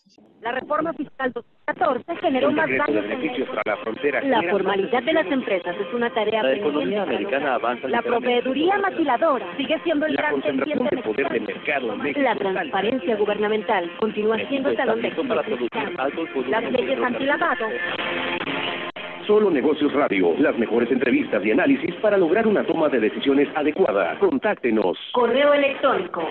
La reforma fiscal 2014 generó más daños de beneficios para la frontera. La formalidad de las empresas es una tarea La economía americana avanza. La proveeduría maquiladora sigue siendo el gran concentración pendiente de poder de mercado en México. La transparencia gubernamental continúa siendo el talón de para producir altos Las leyes antilavado. Solo Negocios Radio, las mejores entrevistas y análisis para lograr una toma de decisiones adecuada. Contáctenos. Correo electrónico.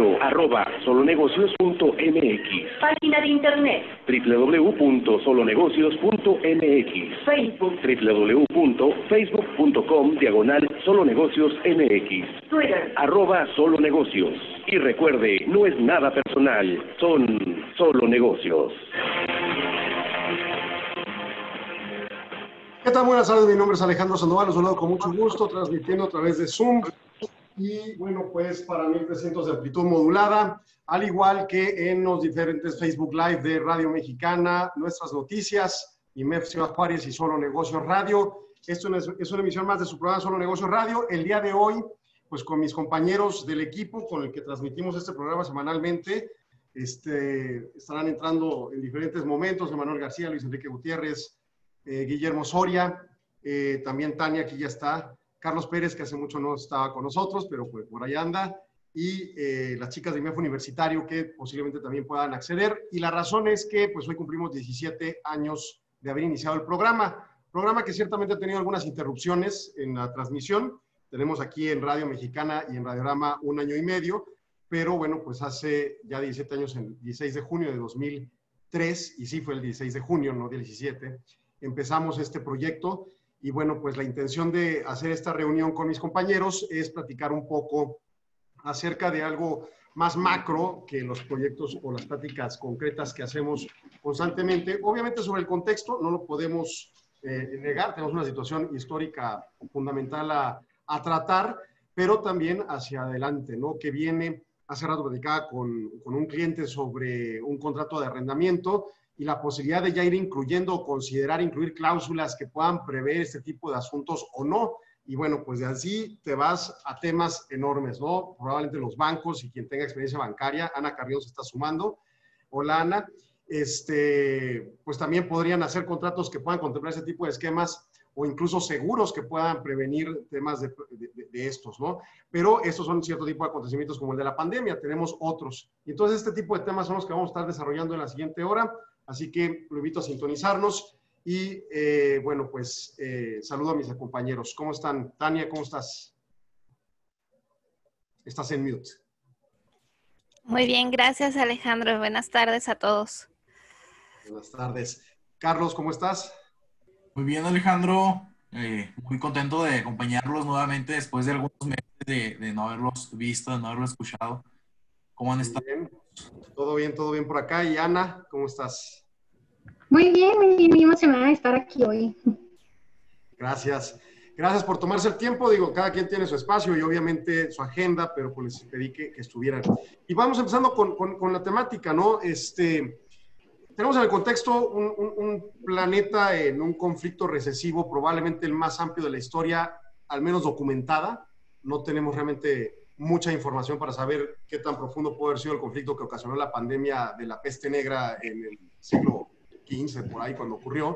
correo@solonegocios.mx. Página de internet. www.solonegocios.mx. Facebook. www.facebook.com/solonegociosmx. Twitter. @solonegocios. Y recuerde, no es nada personal, son solo negocios. ¿Qué tal? Buenas tardes, mi nombre es Alejandro Sandoval, los saludo con mucho gusto, transmitiendo a través de Zoom. Y bueno, pues para 1300 de amplitud modulada, al igual que en los diferentes Facebook Live de Radio Mexicana, Nuestras Noticias, IMEF Ciudad Juárez y Solo Negocios Radio. Esto es una emisión más de su programa Solo Negocios Radio. El día de hoy, pues con mis compañeros del equipo con el que transmitimos este programa semanalmente, estarán entrando en diferentes momentos, Emanuel García, Luis Enrique Gutiérrez, Guillermo Soria, también Tania, que ya está, Carlos Pérez, que hace mucho no estaba con nosotros, pero pues por ahí anda, y las chicas de IMEF Universitario, que posiblemente también puedan acceder. Y la razón es que pues hoy cumplimos 17 años de haber iniciado el programa que ciertamente ha tenido algunas interrupciones en la transmisión. Tenemos aquí en Radio Mexicana y en Radiorama 1 año y medio, pero bueno, pues hace ya 17 años, el 16 de junio de 2003, y sí fue el 16 de junio, no del 17, empezamos este proyecto. Y bueno, pues la intención de hacer esta reunión con mis compañeros es platicar un poco acerca de algo más macro que los proyectos o las pláticas concretas que hacemos constantemente. Obviamente sobre el contexto no lo podemos negar, tenemos una situación histórica fundamental a tratar, pero también hacia adelante, ¿no? Que viene, hace rato platicaba con un cliente sobre un contrato de arrendamiento y la posibilidad de ya ir incluyendo o considerar incluir cláusulas que puedan prever este tipo de asuntos o no. Y bueno, pues de así te vas a temas enormes, ¿no? Probablemente los bancos y quien tenga experiencia bancaria, Ana Carrión se está sumando. Hola, Ana. Pues también podrían hacer contratos que puedan contemplar ese tipo de esquemas o incluso seguros que puedan prevenir temas de estos, ¿no? Pero estos son cierto tipo de acontecimientos como el de la pandemia, tenemos otros. Y entonces este tipo de temas son los que vamos a estar desarrollando en la siguiente hora. Así que lo invito a sintonizarnos y, bueno, pues saludo a mis compañeros. ¿Cómo están? Tania, ¿cómo estás? Estás en mute. Muy bien, gracias Alejandro. Buenas tardes a todos. Buenas tardes. Carlos, ¿cómo estás? Muy bien, Alejandro. Muy contento de acompañarlos nuevamente después de algunos meses de no haberlos visto, de no haberlos escuchado. ¿Cómo han estado? Bien. Todo bien por acá. Y Ana, ¿cómo estás? Muy bien, muy emocionada de estar aquí hoy. Gracias. Gracias por tomarse el tiempo. Digo, cada quien tiene su espacio y obviamente su agenda, pero pues les pedí que estuvieran. Y vamos empezando con la temática, ¿no? Tenemos en el contexto un planeta en un conflicto recesivo, probablemente el más amplio de la historia, al menos documentada. No tenemos realmente mucha información para saber qué tan profundo puede haber sido el conflicto que ocasionó la pandemia de la peste negra en el siglo XV, por ahí, cuando ocurrió.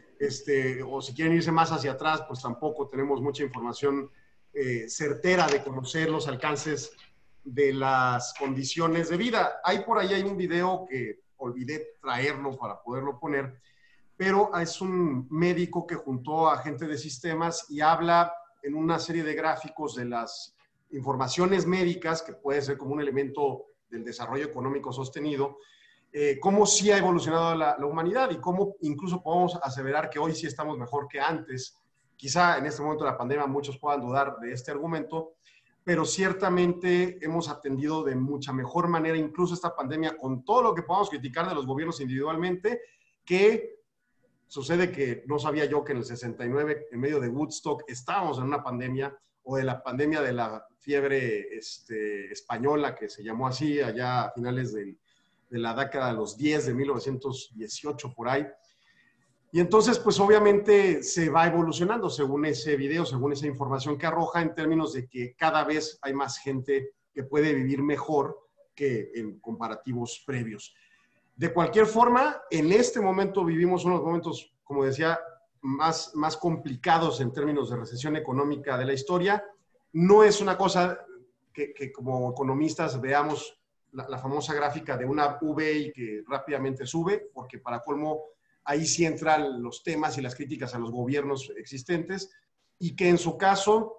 O si quieren irse más hacia atrás, pues tampoco tenemos mucha información certera de conocer los alcances de las condiciones de vida. Por ahí hay un video que olvidé traerlo para poderlo poner, pero es un médico que juntó a gente de sistemas y habla en una serie de gráficos de las informaciones médicas, que puede ser como un elemento del desarrollo económico sostenido, cómo sí ha evolucionado la humanidad y cómo incluso podemos aseverar que hoy sí estamos mejor que antes. Quizá en este momento de la pandemia muchos puedan dudar de este argumento, pero ciertamente hemos atendido de mucha mejor manera incluso esta pandemia, con todo lo que podamos criticar de los gobiernos individualmente, que sucede que no sabía yo que en el 69, en medio de Woodstock, estábamos en una pandemia, o de la pandemia de la fiebre española, que se llamó así allá a finales de la década de los 10, de 1918, por ahí. Y entonces, pues obviamente se va evolucionando según ese video, según esa información que arroja, en términos de que cada vez hay más gente que puede vivir mejor que en comparativos previos. De cualquier forma, en este momento vivimos unos momentos, como decía, más complicados en términos de recesión económica de la historia. No es una cosa que como economistas veamos la famosa gráfica de una V y que rápidamente sube, porque para colmo ahí sí entran los temas y las críticas a los gobiernos existentes, y que en su caso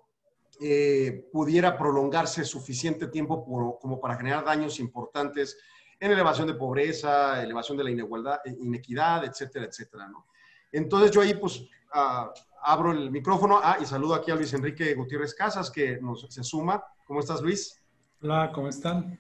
pudiera prolongarse suficiente tiempo como para generar daños importantes en elevación de pobreza, elevación de la inequidad, etcétera, etcétera, ¿no? Entonces yo ahí pues abro el micrófono y saludo aquí a Luis Enrique Gutiérrez Casas, que se suma. ¿Cómo estás, Luis? Hola, ¿cómo están?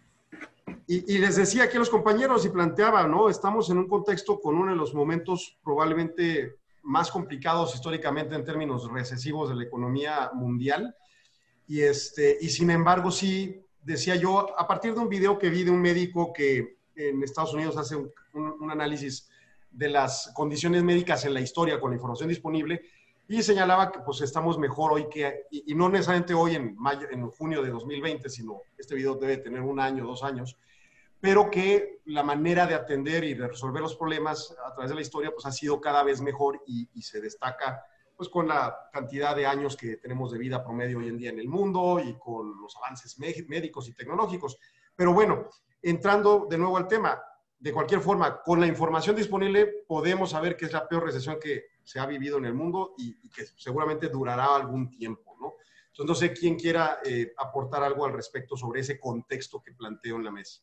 Y les decía aquí a los compañeros y planteaba, ¿no? Estamos en un contexto con uno de los momentos probablemente más complicados históricamente en términos recesivos de la economía mundial. Y sin embargo, sí, decía yo, a partir de un video que vi de un médico que en Estados Unidos hace un análisis de las condiciones médicas en la historia con la información disponible, y señalaba que pues estamos mejor hoy y no necesariamente hoy en junio de 2020, sino este video debe tener 1 año, 2 años, pero que la manera de atender y de resolver los problemas a través de la historia pues ha sido cada vez mejor y se destaca pues con la cantidad de años que tenemos de vida promedio hoy en día en el mundo y con los avances médicos y tecnológicos. Pero bueno, entrando de nuevo al tema, de cualquier forma, con la información disponible podemos saber que es la peor recesión que se ha vivido en el mundo y que seguramente durará algún tiempo, ¿no? Entonces no sé quién quiera aportar algo al respecto sobre ese contexto que planteo en la mesa.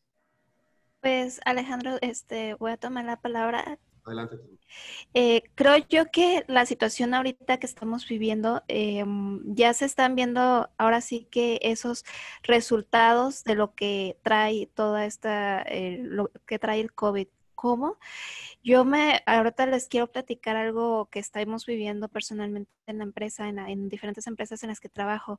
Pues Alejandro, voy a tomar la palabra. Adelante. Creo yo que la situación ahorita que estamos viviendo, ya se están viendo ahora sí que esos resultados de lo que trae toda lo que trae el COVID. ¿Cómo? Ahorita les quiero platicar algo que estamos viviendo personalmente en la empresa, en diferentes empresas en las que trabajo.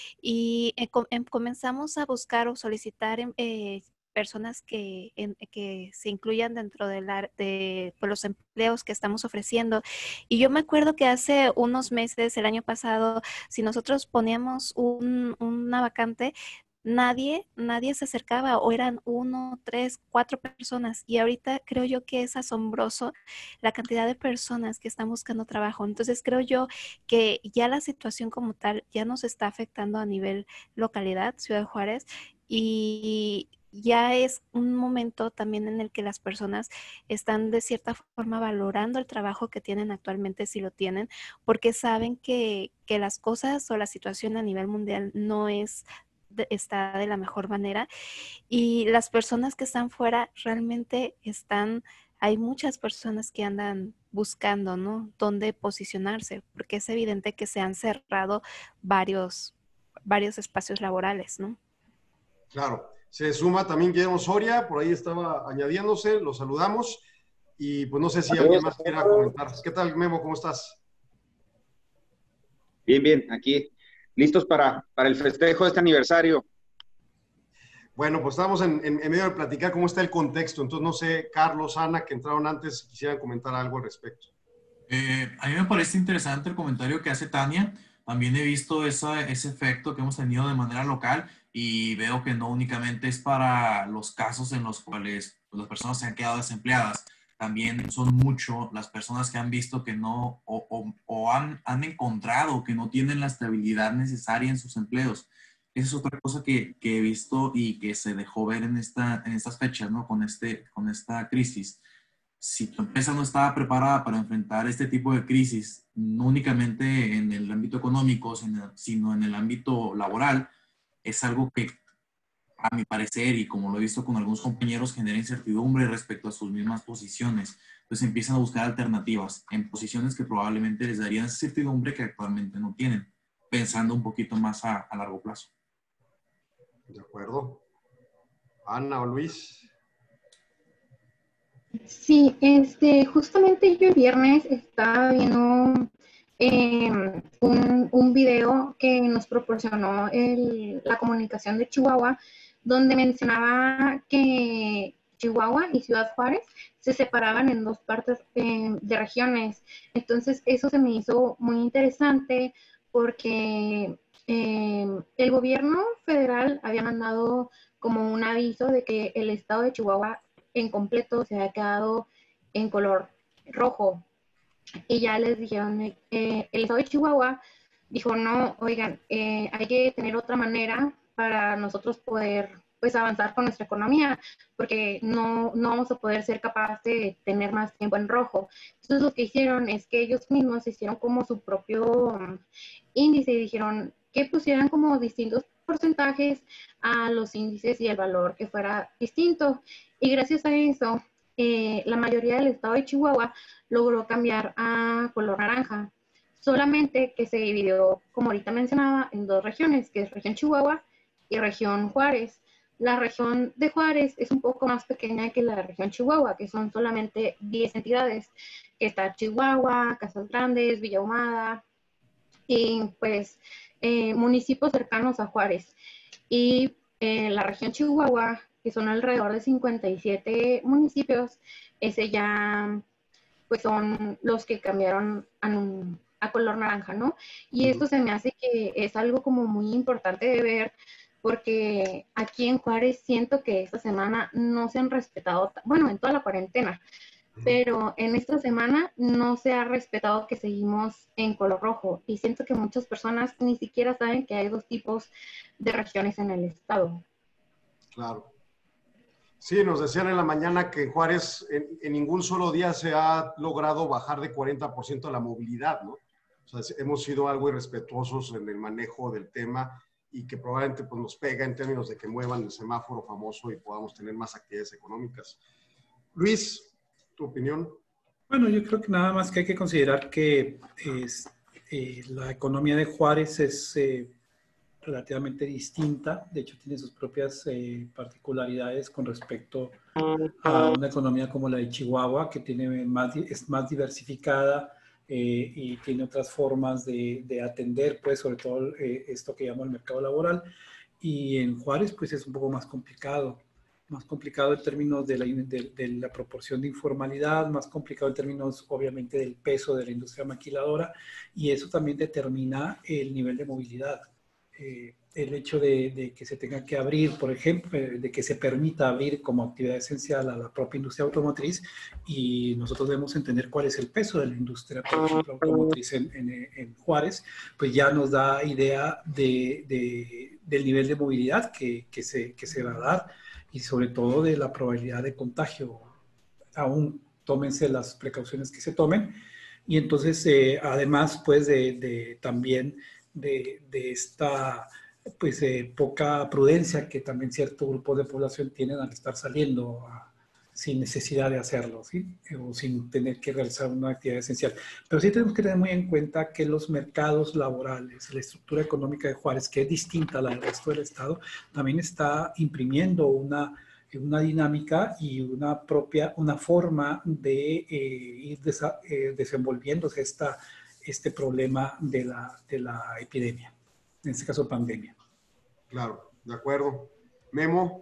Y comenzamos a buscar o solicitar personas que se incluyan dentro de pues, los empleos que estamos ofreciendo. Y yo me acuerdo que hace unos meses, el año pasado, si nosotros poníamos una vacante, nadie se acercaba o eran 1, 3, 4 personas. Y ahorita creo yo que es asombroso la cantidad de personas que están buscando trabajo. Entonces creo yo que ya la situación como tal ya nos está afectando a nivel localidad, Ciudad Juárez, y ya es un momento también en el que las personas están de cierta forma valorando el trabajo que tienen actualmente, si lo tienen, porque saben que las cosas o la situación a nivel mundial no está de la mejor manera, y las personas que están fuera realmente hay muchas personas que andan buscando, ¿no?, dónde posicionarse, porque es evidente que se han cerrado varios espacios laborales, ¿no? Claro. Se suma también Guillermo Soria, por ahí estaba añadiéndose, lo saludamos. Y pues no sé si alguien más quiera comentar. ¿Qué tal, Memo? ¿Cómo estás? Bien, bien, aquí listos para el festejo de este aniversario. Bueno, pues estamos en medio de platicar cómo está el contexto. Entonces, no sé, Carlos, Ana, que entraron antes, si quisieran comentar algo al respecto. A mí me parece interesante el comentario que hace Tania. También he visto ese efecto que hemos tenido de manera local y veo que no únicamente es para los casos en los cuales las personas se han quedado desempleadas. También son mucho las personas que han visto que no o han encontrado que no tienen la estabilidad necesaria en sus empleos. Esa es otra cosa que he visto y que se dejó ver en estas fechas, ¿no? Con esta crisis. Si tu empresa no estaba preparada para enfrentar este tipo de crisis, no únicamente en el ámbito económico, sino en el ámbito laboral, es algo que, a mi parecer, y como lo he visto con algunos compañeros, genera incertidumbre respecto a sus mismas posiciones. Entonces empiezan a buscar alternativas en posiciones que probablemente les darían esa certidumbre que actualmente no tienen, pensando un poquito más a largo plazo. De acuerdo. Ana o Luis. Sí, justamente yo el viernes estaba viendo un video que nos proporcionó la comunicación de Chihuahua, donde mencionaba que Chihuahua y Ciudad Juárez se separaban en 2 partes de regiones. Entonces eso se me hizo muy interesante porque el gobierno federal había mandado como un aviso de que el estado de Chihuahua en completo se había quedado en color rojo. Y ya les dijeron, el estado de Chihuahua dijo, no, oigan, hay que tener otra manera para nosotros poder pues avanzar con nuestra economía, porque no vamos a poder ser capaces de tener más tiempo en rojo. Entonces lo que hicieron es que ellos mismos hicieron como su propio índice y dijeron que pusieran como distintos porcentajes a los índices y el valor que fuera distinto. Y gracias a eso, la mayoría del estado de Chihuahua logró cambiar a color naranja. Solamente que se dividió, como ahorita mencionaba, en dos regiones, que es región Chihuahua y región Juárez. La región de Juárez es un poco más pequeña que la región Chihuahua, que son solamente 10 entidades, que está Chihuahua, Casas Grandes, Villa Ahumada, y pues municipios cercanos a Juárez. Y la región Chihuahua, que son alrededor de 57 municipios, ese ya pues son los que cambiaron a color naranja, ¿no? Y esto se me hace que es algo como muy importante de ver, porque aquí en Juárez siento que esta semana no se han respetado, bueno, en toda la cuarentena, pero en esta semana no se ha respetado que seguimos en color rojo, y siento que muchas personas ni siquiera saben que hay dos tipos de regiones en el estado. Claro. Sí, nos decían en la mañana que en Juárez en ningún solo día se ha logrado bajar de 40% la movilidad, ¿no? O sea, hemos sido algo irrespetuosos en el manejo del tema y que probablemente pues, nos pega en términos de que muevan el semáforo famoso y podamos tener más actividades económicas. Luis, ¿tu opinión? Bueno, yo creo que nada más que hay que considerar que la economía de Juárez es relativamente distinta. De hecho, tiene sus propias particularidades con respecto a una economía como la de Chihuahua, que es más diversificada y tiene otras formas de atender, pues, sobre todo esto que llamo el mercado laboral. Y en Juárez, pues, es un poco más complicado en términos de la proporción de informalidad, más complicado en términos, obviamente, del peso de la industria maquiladora, y eso también determina el nivel de movilidad. El hecho de que se tenga que abrir, por ejemplo, de que se permita abrir como actividad esencial a la propia industria automotriz, y nosotros debemos entender cuál es el peso de la industria, por ejemplo, automotriz en Juárez, pues ya nos da idea del nivel de movilidad que se va a dar, y sobre todo de la probabilidad de contagio. Aún tómense las precauciones que se tomen, y entonces además pues también de esta pues poca prudencia que también ciertos grupos de población tienen al estar saliendo sin necesidad de hacerlo, ¿sí? O sin tener que realizar una actividad esencial. Pero sí tenemos que tener muy en cuenta que los mercados laborales, la estructura económica de Juárez, que es distinta a la del resto del estado, también está imprimiendo una dinámica y una forma de ir desenvolviéndose este problema de la epidemia, en este caso pandemia. Claro, de acuerdo. Memo.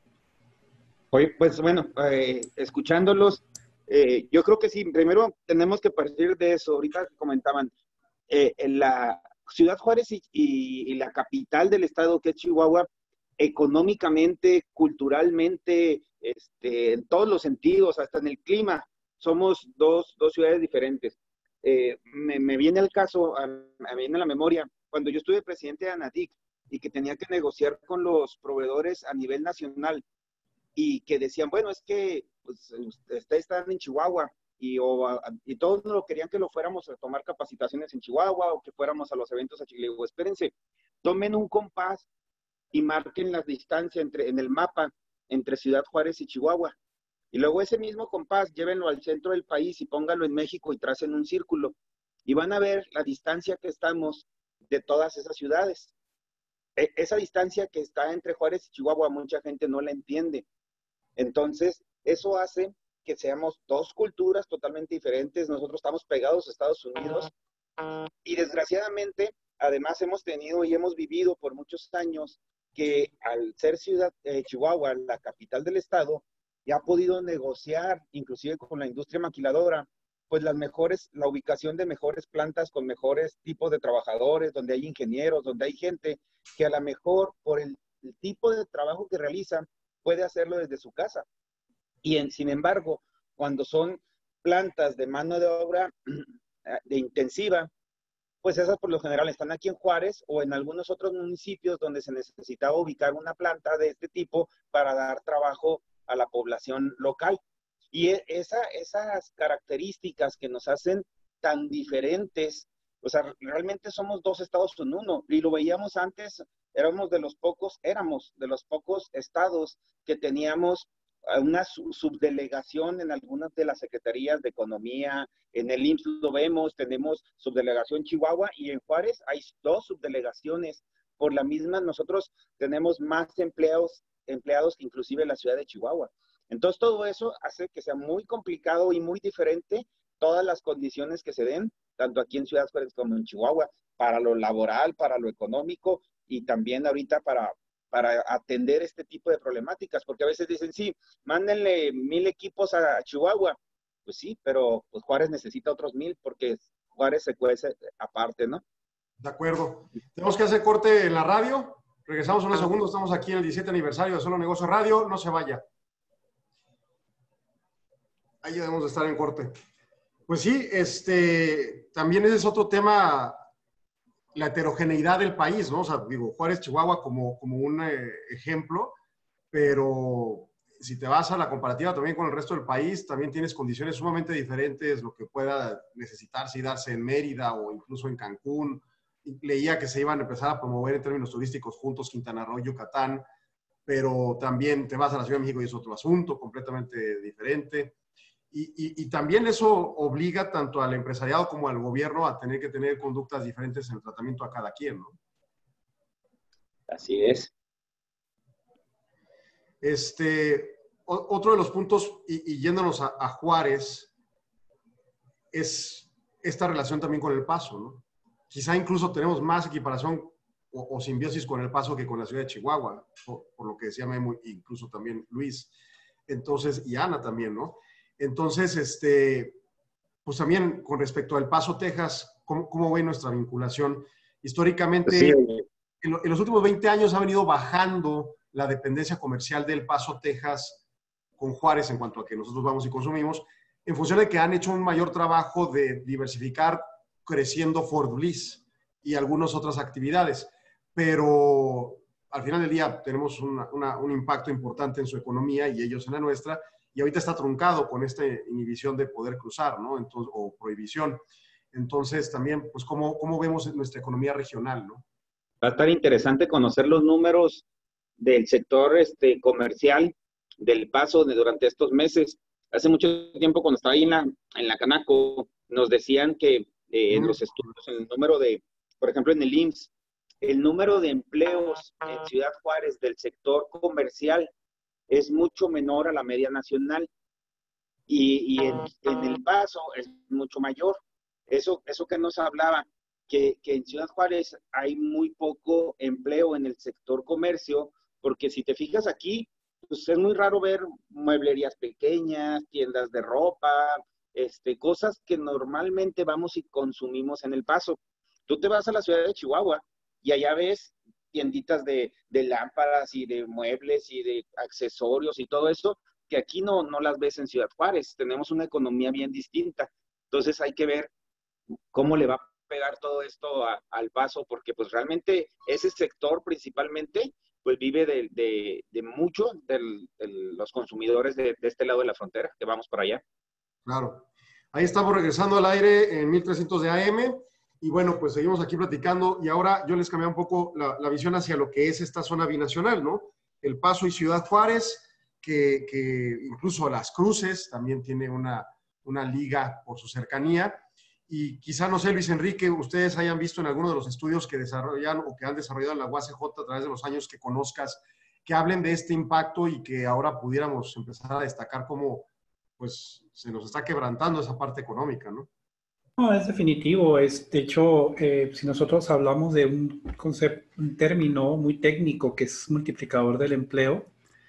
Oye, pues bueno, escuchándolos, yo creo que sí, primero tenemos que partir de eso. Ahorita comentaban, en la Ciudad Juárez y la capital del estado, que es Chihuahua, económicamente, culturalmente, en todos los sentidos, hasta en el clima, somos dos ciudades diferentes. Me viene el caso, me viene a la memoria, cuando yo estuve presidente de ANADIC y que tenía que negociar con los proveedores a nivel nacional, y que decían, bueno, es que pues, ustedes están en Chihuahua y todos lo querían que lo fuéramos a tomar capacitaciones en Chihuahua o que fuéramos a los eventos a Chile. Digo, espérense, tomen un compás y marquen la distancia en el mapa entre Ciudad Juárez y Chihuahua. Y luego ese mismo compás, llévenlo al centro del país y pónganlo en México y tracen un círculo. Y van a ver la distancia que estamos de todas esas ciudades. Esa distancia que está entre Juárez y Chihuahua, mucha gente no la entiende. Entonces, eso hace que seamos dos culturas totalmente diferentes. Nosotros estamos pegados a Estados Unidos y desgraciadamente, además hemos tenido y hemos vivido por muchos años que al ser Chihuahua, la capital del estado, ya ha podido negociar, inclusive con la industria maquiladora, pues la ubicación de mejores plantas con mejores tipos de trabajadores, donde hay ingenieros, donde hay gente que a lo mejor por el tipo de trabajo que realizan, puede hacerlo desde su casa. Sin embargo, cuando son plantas de mano de obra de intensiva, pues esas por lo general están aquí en Juárez o en algunos otros municipios donde se necesitaba ubicar una planta de este tipo para dar trabajo a la población local. Y esas características que nos hacen tan diferentes, o sea, realmente somos dos estados en uno, y lo veíamos antes, éramos de los pocos estados que teníamos una subdelegación en algunas de las secretarías de economía. En el IMSS lo vemos, tenemos subdelegación Chihuahua, y en Juárez hay 2 subdelegaciones. Por la misma, nosotros tenemos más empleados que inclusive la ciudad de Chihuahua. Entonces, todo eso hace que sea muy complicado y muy diferente todas las condiciones que se den, tanto aquí en Ciudad Juárez como en Chihuahua, para lo laboral, para lo económico, y también ahorita para atender este tipo de problemáticas, porque a veces dicen, sí, mándenle 1000 equipos a Chihuahua. Pues sí, pero pues Juárez necesita otros 1000 porque Juárez se cuece aparte, ¿no? De acuerdo. Tenemos que hacer corte en la radio. Regresamos unos segundos. Estamos aquí en el 17 aniversario de Solo Negocio Radio. No se vaya. Ahí debemos de estar en corte. Pues sí, también ese es otro tema, la heterogeneidad del país, ¿no? O sea, digo, Juárez, Chihuahua como un ejemplo, pero si te vas a la comparativa también con el resto del país, también tienes condiciones sumamente diferentes, lo que pueda necesitarse y darse en Mérida o incluso en Cancún. Leía que se iban a empezar a promover en términos turísticos juntos Quintana Roo y Yucatán, pero también te vas a la Ciudad de México y es otro asunto completamente diferente. Y también eso obliga tanto al empresariado como al gobierno a tener que tener conductas diferentes en el tratamiento a cada quien, ¿no? Así es. Otro de los puntos, y yéndonos a Juárez, es esta relación también con El Paso, ¿no? Quizá incluso tenemos más equiparación o simbiosis con El Paso que con la ciudad de Chihuahua, por lo que decía Memo, incluso también Luis. Entonces, y Ana también, ¿no? Entonces, pues también con respecto a El Paso, Texas, ¿cómo ve nuestra vinculación? Históricamente, Sí. en los últimos 20 años ha venido bajando la dependencia comercial de El Paso, Texas, con Juárez en cuanto a que nosotros vamos y consumimos, en función de que han hecho un mayor trabajo de diversificar, creciendo Fort Bliss y algunas otras actividades. Pero al final del día tenemos un impacto importante en su economía y ellos en la nuestra, y ahorita está truncado con esta inhibición de poder cruzar, ¿no? Entonces, o prohibición. Entonces, también, pues, ¿cómo vemos nuestra economía regional, ¿no? Va a estar interesante conocer los números del sector comercial del Paso durante estos meses. Hace mucho tiempo, cuando estaba ahí en la Canaco, nos decían que en los estudios, en el número de, por ejemplo, en el IMSS, el número de empleos en Ciudad Juárez del sector comercial es mucho menor a la media nacional, y en El Paso es mucho mayor. Eso que nos hablaba, que en Ciudad Juárez hay muy poco empleo en el sector comercio, porque si te fijas aquí, pues es muy raro ver mueblerías pequeñas, tiendas de ropa, cosas que normalmente vamos y consumimos en El Paso. Tú te vas a la ciudad de Chihuahua y allá ves tienditas de lámparas y de muebles y de accesorios y todo eso, que aquí no las ves en Ciudad Juárez. Tenemos una economía bien distinta. Entonces hay que ver cómo le va a pegar todo esto al Paso, porque pues realmente ese sector principalmente pues vive de mucho de los consumidores de este lado de la frontera, que vamos por allá. Claro. Ahí estamos regresando al aire en 1300 de AM. Y bueno, pues seguimos aquí platicando, y ahora yo les cambié un poco la visión hacia lo que es esta zona binacional, ¿no? El Paso y Ciudad Juárez, que incluso Las Cruces también tiene una liga por su cercanía. Y quizá, no sé, Luis Enrique, ustedes hayan visto en alguno de los estudios que desarrollan o que han desarrollado en la UACJ a través de los años que conozcas, que hablen de este impacto y que ahora pudiéramos empezar a destacar cómo pues se nos está quebrantando esa parte económica, ¿no? No, es definitivo. De hecho, si nosotros hablamos de un concepto, un término muy técnico que es multiplicador del empleo,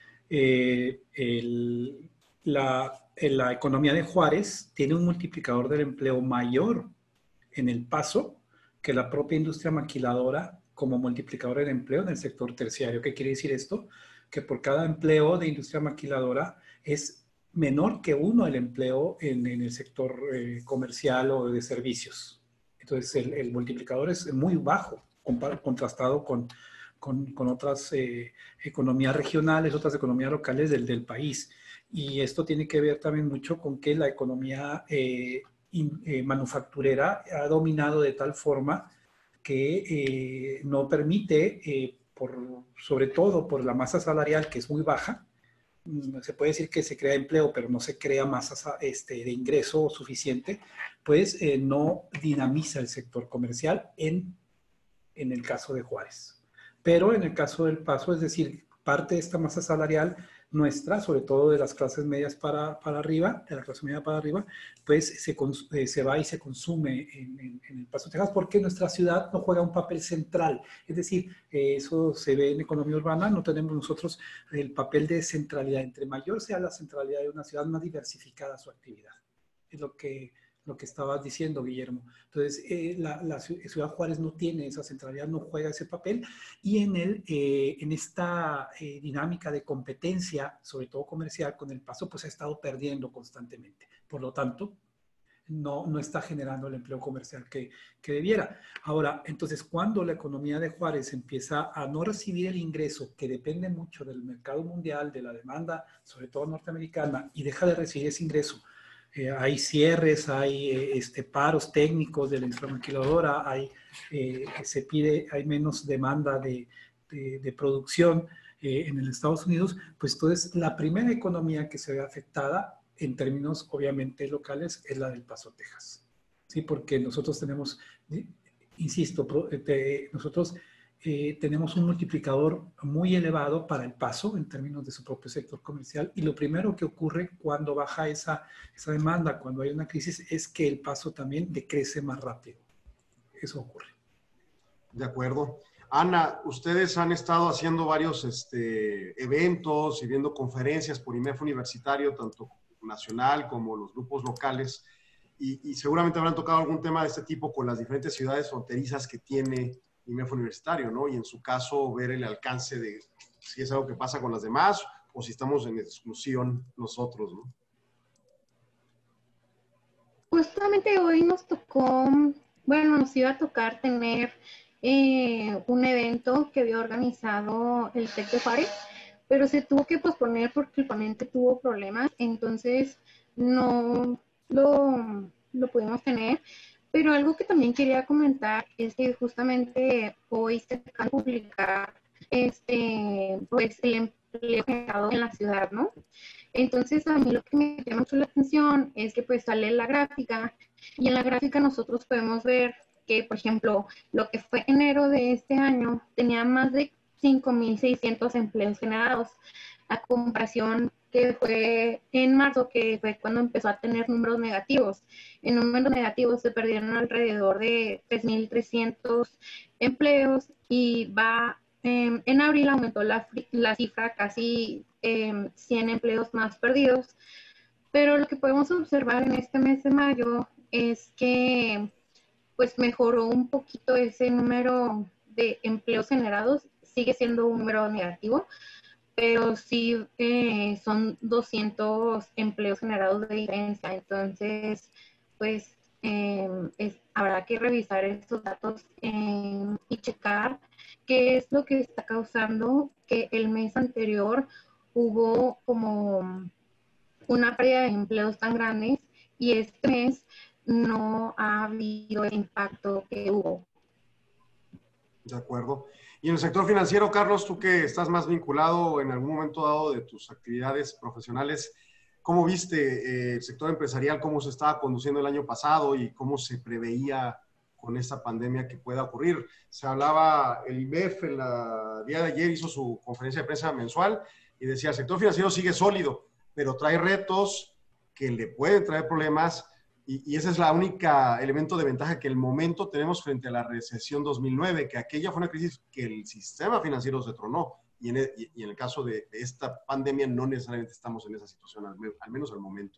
la economía de Juárez tiene un multiplicador del empleo mayor en El Paso que la propia industria maquiladora como multiplicador del empleo en el sector terciario. ¿Qué quiere decir esto? Que por cada empleo de industria maquiladora es menor que 1 el empleo en el sector comercial o de servicios. Entonces, el multiplicador es muy bajo, contrastado con otras economías regionales, otras economías locales del país. Y esto tiene que ver también mucho con que la economía manufacturera ha dominado de tal forma que no permite, sobre todo por la masa salarial, que es muy baja. Se puede decir que se crea empleo, pero no se crea masa de ingreso suficiente, pues no dinamiza el sector comercial en el caso de Juárez. Pero en el caso del Paso, es decir, parte de esta masa salarial nuestra, sobre todo de las clases medias para arriba, de la clase media para arriba, pues se va y se consume en El Paso, Texas, porque nuestra ciudad no juega un papel central. Es decir, eso se ve en economía urbana, no tenemos nosotros el papel de centralidad. Entre mayor sea la centralidad de una ciudad, más diversificada su actividad. Es lo que estabas diciendo, Guillermo. Entonces, la Ciudad Juárez no tiene esa centralidad, no juega ese papel, y en esta dinámica de competencia, sobre todo comercial, con El Paso, pues ha estado perdiendo constantemente. Por lo tanto, no está generando el empleo comercial que debiera. Ahora, entonces, cuando la economía de Juárez empieza a no recibir el ingreso, que depende mucho del mercado mundial, de la demanda, sobre todo norteamericana, y deja de recibir ese ingreso, hay cierres, hay paros técnicos de la inframaquiladora, hay menos demanda de producción en los Estados Unidos, pues entonces la primera economía que se ve afectada en términos obviamente locales es la del Paso, Texas. ¿Sí? Porque nosotros tenemos, insisto, nosotros tenemos un multiplicador muy elevado para El Paso en términos de su propio sector comercial, y lo primero que ocurre cuando baja esa demanda, cuando hay una crisis, es que El Paso también decrece más rápido. Eso ocurre. De acuerdo. Ana, ustedes han estado haciendo varios eventos y viendo conferencias por IMEF Universitario, tanto nacional como los grupos locales, y seguramente habrán tocado algún tema de este tipo con las diferentes ciudades fronterizas que tiene IMEF Universitario, ¿no? Y en su caso, ver el alcance de si es algo que pasa con las demás o si estamos en exclusión nosotros, ¿no? Justamente hoy nos tocó, bueno, nos iba a tocar tener un evento que había organizado el TEC de Juárez, pero se tuvo que posponer porque el ponente tuvo problemas, entonces no lo pudimos tener. Pero algo que también quería comentar es que justamente hoy se acaba de publicar pues el empleo generado en la ciudad, ¿no? Entonces a mí lo que me llama mucho la atención es que pues sale la gráfica, y en la gráfica nosotros podemos ver que, por ejemplo, lo que fue enero de este año tenía más de 5,600 empleos generados, a comparación que fue en marzo, que fue cuando empezó a tener números negativos. En números negativos se perdieron alrededor de 3,300 empleos, y en abril aumentó la cifra casi 100 empleos más perdidos. Pero lo que podemos observar en este mes de mayo es que pues mejoró un poquito ese número de empleos generados. Sigue siendo un número negativo, pero sí son 200 empleos generados de diferencia. Entonces, pues habrá que revisar estos datos y checar qué es lo que está causando que el mes anterior hubo como una pérdida de empleos tan grandes y este mes no ha habido el impacto que hubo. De acuerdo. Y en el sector financiero, Carlos, tú que estás más vinculado en algún momento dado de tus actividades profesionales, ¿cómo viste el sector empresarial, cómo se estaba conduciendo el año pasado y cómo se preveía con esta pandemia que pueda ocurrir? Se hablaba, el IMEF el día de ayer hizo su conferencia de prensa mensual y decía, el sector financiero sigue sólido, pero trae retos que le pueden traer problemas. Y ese es la única elemento de ventaja que el momento tenemos frente a la recesión 2009, que aquella fue una crisis que el sistema financiero se tronó. Y en el caso de esta pandemia no necesariamente estamos en esa situación, al menos al momento,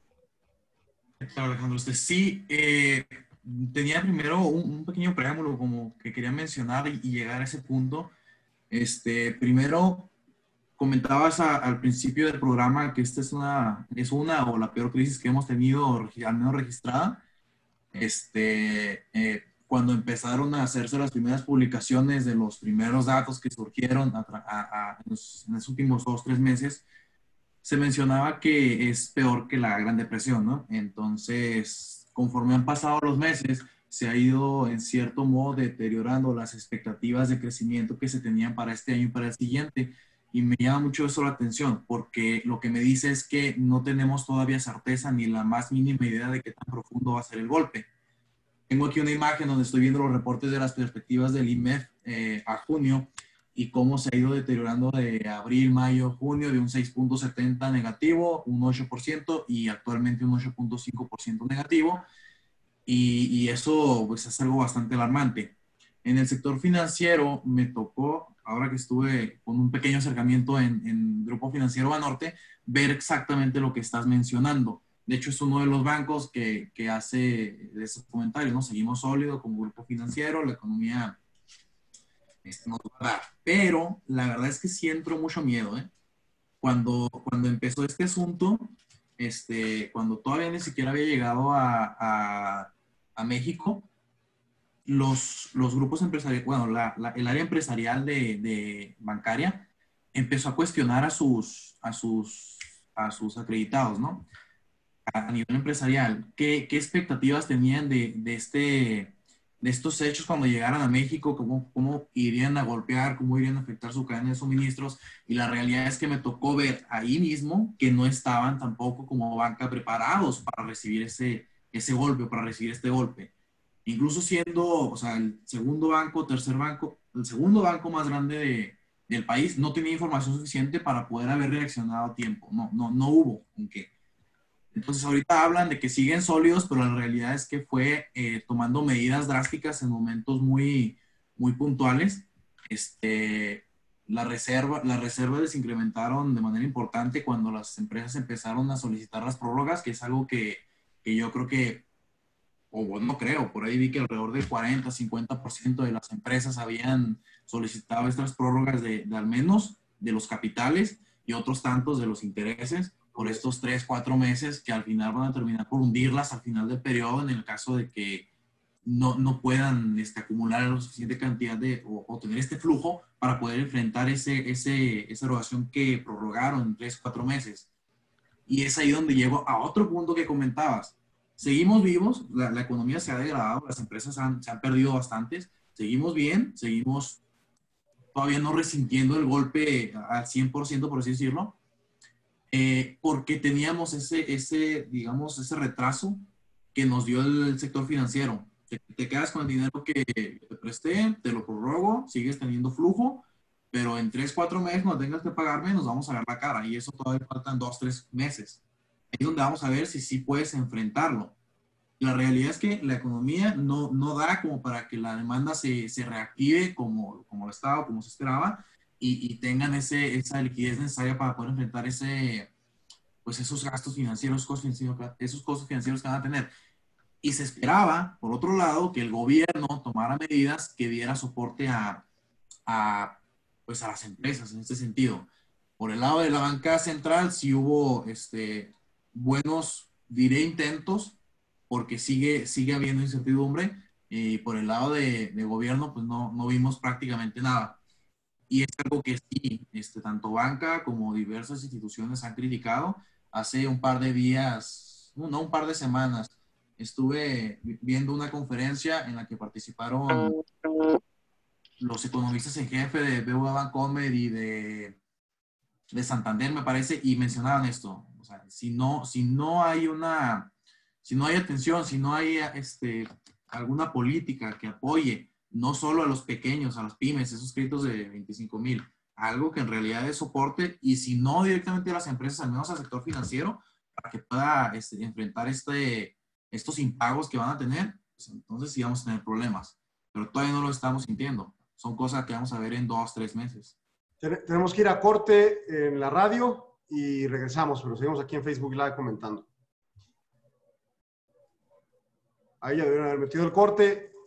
¿no? Claro, Alejandro, sí, tenía primero un pequeño preámbulo como que quería mencionar y llegar a ese punto. Primero, comentabas al principio del programa que esta es una o la peor crisis que hemos tenido, al menos registrada. Cuando empezaron a hacerse las primeras publicaciones de los primeros datos que surgieron en los últimos 2-3 meses, se mencionaba que es peor que la Gran Depresión, ¿no? Entonces, conforme han pasado los meses, se ha ido en cierto modo deteriorando las expectativas de crecimiento que se tenían para este año y para el siguiente. Y me llama mucho eso la atención, porque lo que me dice es que no tenemos todavía certeza ni la más mínima idea de qué tan profundo va a ser el golpe. Tengo aquí una imagen donde estoy viendo los reportes de las perspectivas del IMEF a junio y cómo se ha ido deteriorando de abril, mayo, junio, de un 6.70 negativo, un 8% y actualmente un 8.5% negativo. Y eso pues es algo bastante alarmante. En el sector financiero me tocó, ahora que estuve con un pequeño acercamiento en Grupo Financiero Banorte, ver exactamente lo que estás mencionando. De hecho, es uno de los bancos que hace esos comentarios, ¿no? Seguimos sólido como grupo financiero, la economía nos va a dar. Pero la verdad es que sí entró mucho miedo, ¿eh? Cuando empezó este asunto, cuando todavía ni siquiera había llegado a México, los grupos empresariales, bueno, el área empresarial de bancaria empezó a cuestionar a sus acreditados, ¿no? A nivel empresarial, ¿qué expectativas tenían de estos hechos cuando llegaran a México? ¿Cómo irían a golpear? ¿Cómo irían a afectar su cadena de suministros? Y la realidad es que me tocó ver ahí mismo que no estaban tampoco como banca preparados para recibir ese golpe, para recibir este golpe. Incluso siendo, o sea, el segundo banco, tercer banco, el segundo banco más grande del país, no tenía información suficiente para poder haber reaccionado a tiempo. No hubo con qué. Entonces ahorita hablan de que siguen sólidos, pero la realidad es que fue tomando medidas drásticas en momentos muy, muy puntuales. Las reservas les incrementaron de manera importante cuando las empresas empezaron a solicitar las prórrogas, que es algo que yo creo que, o no creo, por ahí vi que alrededor del 40-50% de las empresas habían solicitado estas prórrogas de al menos de los capitales y otros tantos de los intereses por estos 3-4 meses que al final van a terminar por hundirlas al final del periodo en el caso de que no puedan acumular la suficiente cantidad o tener este flujo para poder enfrentar esa erogación que prorrogaron en 3-4 meses. Y es ahí donde llego a otro punto que comentabas. Seguimos vivos, la economía se ha degradado, las empresas se han perdido bastantes, seguimos bien, seguimos todavía no resintiendo el golpe al 100%, por así decirlo, porque teníamos ese retraso que nos dio el sector financiero. Te quedas con el dinero que te presté, te lo prorrogo, sigues teniendo flujo, pero en 3-4 meses cuando tengas que pagarme nos vamos a ver la cara y eso todavía faltan 2-3 meses. Ahí es donde vamos a ver si sí puedes enfrentarlo. La realidad es que la economía no da como para que la demanda se reactive como estaba, como se esperaba, y tengan esa liquidez necesaria para poder enfrentar esos gastos financieros, esos costos financieros que van a tener. Y se esperaba, por otro lado, que el gobierno tomara medidas que diera soporte a las empresas en este sentido. Por el lado de la banca central sí hubo buenos, diré, intentos, porque sigue habiendo incertidumbre, y por el lado de gobierno pues no vimos prácticamente nada. Y es algo que sí, tanto banca como diversas instituciones han criticado. Hace un par de días, no, un par de semanas, estuve viendo una conferencia en la que participaron los economistas en jefe de BBVA Bancomer y de Santander, me parece, y mencionaban esto. O sea, si no hay atención, si no hay alguna política que apoye no solo a los pequeños, a las pymes, esos créditos de 25,000, algo que en realidad es soporte, y si no directamente a las empresas, al menos al sector financiero, para que pueda enfrentar estos impagos que van a tener, pues entonces sí vamos a tener problemas. Pero todavía no lo estamos sintiendo. Son cosas que vamos a ver en 2-3 meses. Tenemos que ir a corte en la radio y regresamos, pero seguimos aquí en Facebook Live comentando. Ahí ya debieron haber metido el corte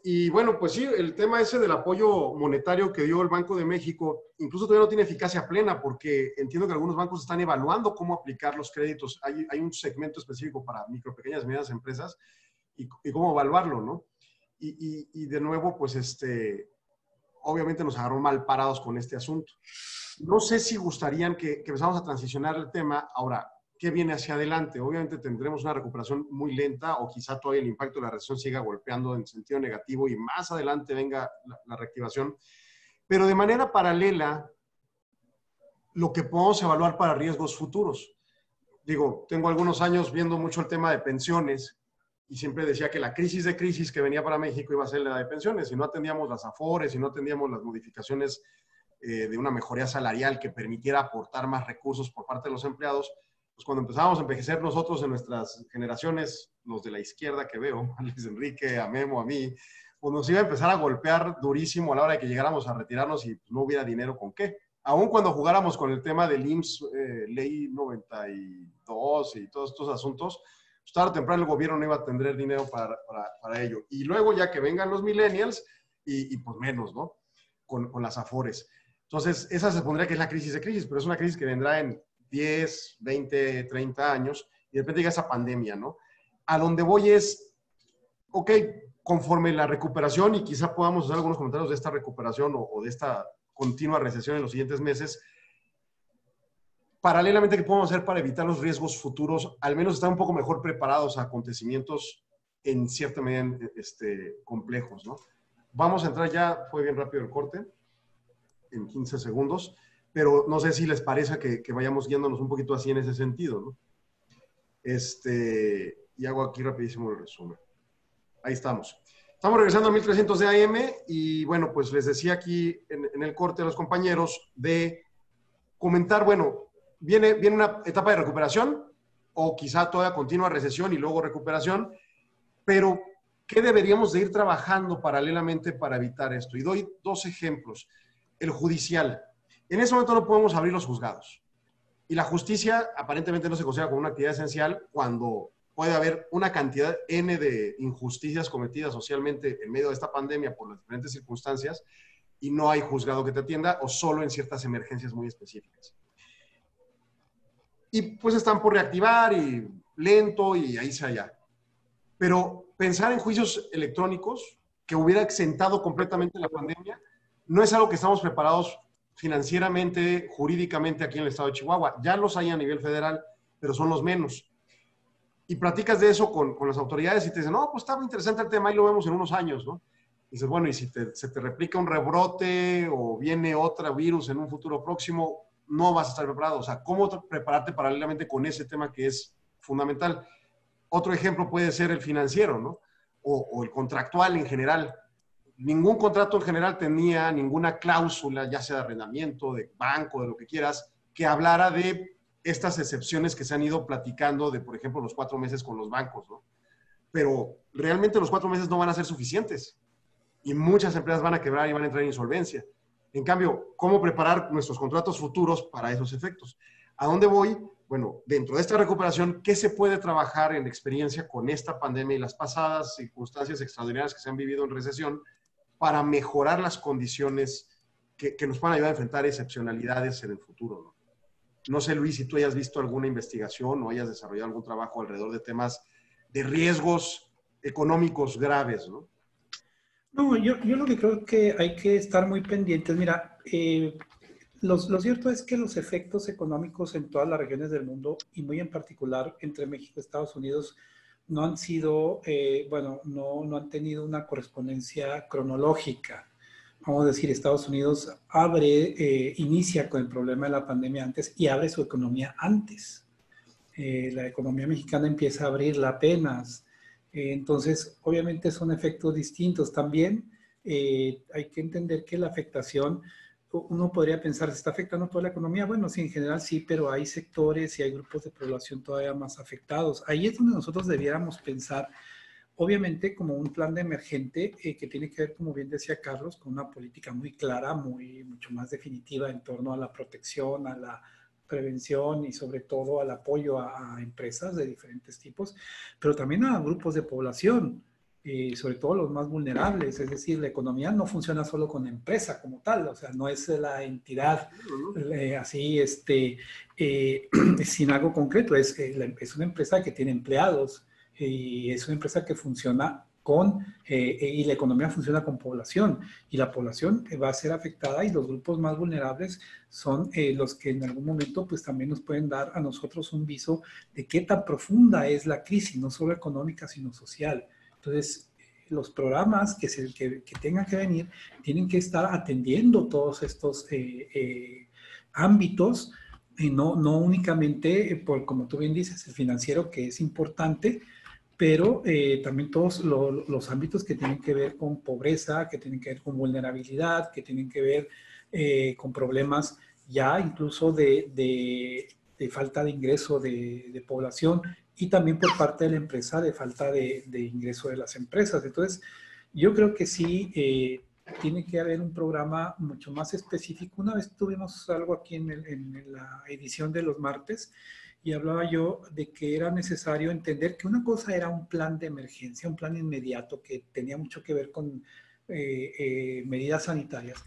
Y bueno, pues sí, el tema ese del apoyo monetario que dio el Banco de México, incluso todavía no tiene eficacia plena, porque entiendo que algunos bancos están evaluando cómo aplicar los créditos. Hay un segmento específico para micro, pequeñas y medianas empresas y cómo evaluarlo, ¿no? Y de nuevo, pues obviamente nos agarró mal parados con este asunto. No sé si gustarían que empezamos a transicionar el tema. Ahora, ¿qué viene hacia adelante? Obviamente tendremos una recuperación muy lenta o quizá todavía el impacto de la recesión siga golpeando en sentido negativo y más adelante venga la reactivación. Pero de manera paralela, lo que podemos evaluar para riesgos futuros. Digo, tengo algunos años viendo mucho el tema de pensiones y siempre decía que la crisis de crisis que venía para México iba a ser la de pensiones. Si no atendíamos las afores, si no atendíamos las modificaciones de una mejoría salarial que permitiera aportar más recursos por parte de los empleados, pues cuando empezábamos a envejecer nosotros en nuestras generaciones, los de la izquierda que veo, a Luis Enrique, a Memo, a mí, pues nos iba a empezar a golpear durísimo a la hora de que llegáramos a retirarnos y pues, no hubiera dinero con qué. Aún cuando jugáramos con el tema del IMSS, Ley 92 y todos estos asuntos, pues tarde o temprano el gobierno no iba a tener dinero para ello. Y luego ya que vengan los millennials y pues menos, ¿no? Con las afores. Entonces, esa se pondría que es la crisis de crisis, pero es una crisis que vendrá en 10, 20, 30 años y de repente llega esa pandemia, ¿no? A donde voy es, ok, conforme la recuperación y quizá podamos hacer algunos comentarios de esta recuperación o de esta continua recesión en los siguientes meses, paralelamente, ¿qué podemos hacer para evitar los riesgos futuros? Al menos estar un poco mejor preparados a acontecimientos en cierta medida complejos, ¿no? Vamos a entrar ya, fue bien rápido el corte, en 15 segundos, pero no sé si les parece que vayamos guiándonos un poquito así en ese sentido, ¿no? Y hago aquí rapidísimo el resumen. Ahí estamos. Estamos regresando a 1300 de AM y bueno, pues les decía aquí en el corte a los compañeros de comentar, bueno, viene una etapa de recuperación o quizá todavía continua recesión y luego recuperación, pero ¿qué deberíamos de ir trabajando paralelamente para evitar esto? Y doy dos ejemplos. El judicial. En ese momento no podemos abrir los juzgados. Y la justicia aparentemente no se considera como una actividad esencial cuando puede haber una cantidad N de injusticias cometidas socialmente en medio de esta pandemia por las diferentes circunstancias y no hay juzgado que te atienda o solo en ciertas emergencias muy específicas. Y pues están por reactivar y lento y ahí se allá. Pero pensar en juicios electrónicos que hubiera exentado completamente la pandemia no es algo que estamos preparados financieramente, jurídicamente aquí en el estado de Chihuahua. Ya los hay a nivel federal, pero son los menos. Y platicas de eso con las autoridades y te dicen, no, pues está muy interesante el tema, ahí lo vemos en unos años, ¿no? Y dices, bueno, y si se te replica un rebrote o viene otro virus en un futuro próximo, no vas a estar preparado. O sea, ¿cómo prepararte paralelamente con ese tema que es fundamental? Otro ejemplo puede ser el financiero, ¿no? O el contractual en general. Ningún contrato en general tenía ninguna cláusula, ya sea de arrendamiento, de banco, de lo que quieras, que hablara de estas excepciones que se han ido platicando de, por ejemplo, los 4 meses con los bancos, ¿no? Pero realmente los 4 meses no van a ser suficientes y muchas empresas van a quebrar y van a entrar en insolvencia. En cambio, ¿cómo preparar nuestros contratos futuros para esos efectos? ¿A dónde voy? Bueno, dentro de esta recuperación, ¿qué se puede trabajar en experiencia con esta pandemia y las pasadas circunstancias extraordinarias que se han vivido en recesión para mejorar las condiciones que nos puedan ayudar a enfrentar excepcionalidades en el futuro, ¿no? No sé, Luis, si tú hayas visto alguna investigación o hayas desarrollado algún trabajo alrededor de temas de riesgos económicos graves, ¿no? No, yo lo que creo que hay que estar muy pendientes. Mira, lo cierto es que los efectos económicos en todas las regiones del mundo y muy en particular entre México y Estados Unidos no han sido, no han tenido una correspondencia cronológica. Vamos a decir, Estados Unidos inicia con el problema de la pandemia antes y abre su economía antes. La economía mexicana empieza a abrirla apenas. Entonces, obviamente son efectos distintos. También hay que entender que la afectación, uno podría pensar, ¿se está afectando toda la economía? Bueno, sí, en general sí, pero hay sectores y hay grupos de población todavía más afectados. Ahí es donde nosotros debiéramos pensar, obviamente, como un plan de emergente que tiene que ver, como bien decía Carlos, con una política muy clara, mucho más definitiva en torno a la protección, a la prevención y sobre todo al apoyo a empresas de diferentes tipos, pero también a grupos de población. sobre todo los más vulnerables. Es decir, la economía no funciona solo con la empresa como tal, o sea, no es la entidad así, sin algo concreto, es una empresa que tiene empleados y es una empresa que funciona y la economía funciona con población, y la población va a ser afectada, y los grupos más vulnerables son los que en algún momento pues también nos pueden dar a nosotros un viso de qué tan profunda es la crisis, no solo económica, sino social. Entonces, los programas que tengan que venir tienen que estar atendiendo todos estos ámbitos, no únicamente, como tú bien dices, el financiero, que es importante, pero también todos los ámbitos que tienen que ver con pobreza, que tienen que ver con vulnerabilidad, que tienen que ver con problemas ya incluso de falta de ingreso de población, y también por parte de la empresa de falta de ingreso de las empresas. Entonces, yo creo que sí tiene que haber un programa mucho más específico. Una vez tuvimos algo aquí en la edición de los martes, y hablaba yo de que era necesario entender que una cosa era un plan de emergencia, un plan inmediato que tenía mucho que ver con medidas sanitarias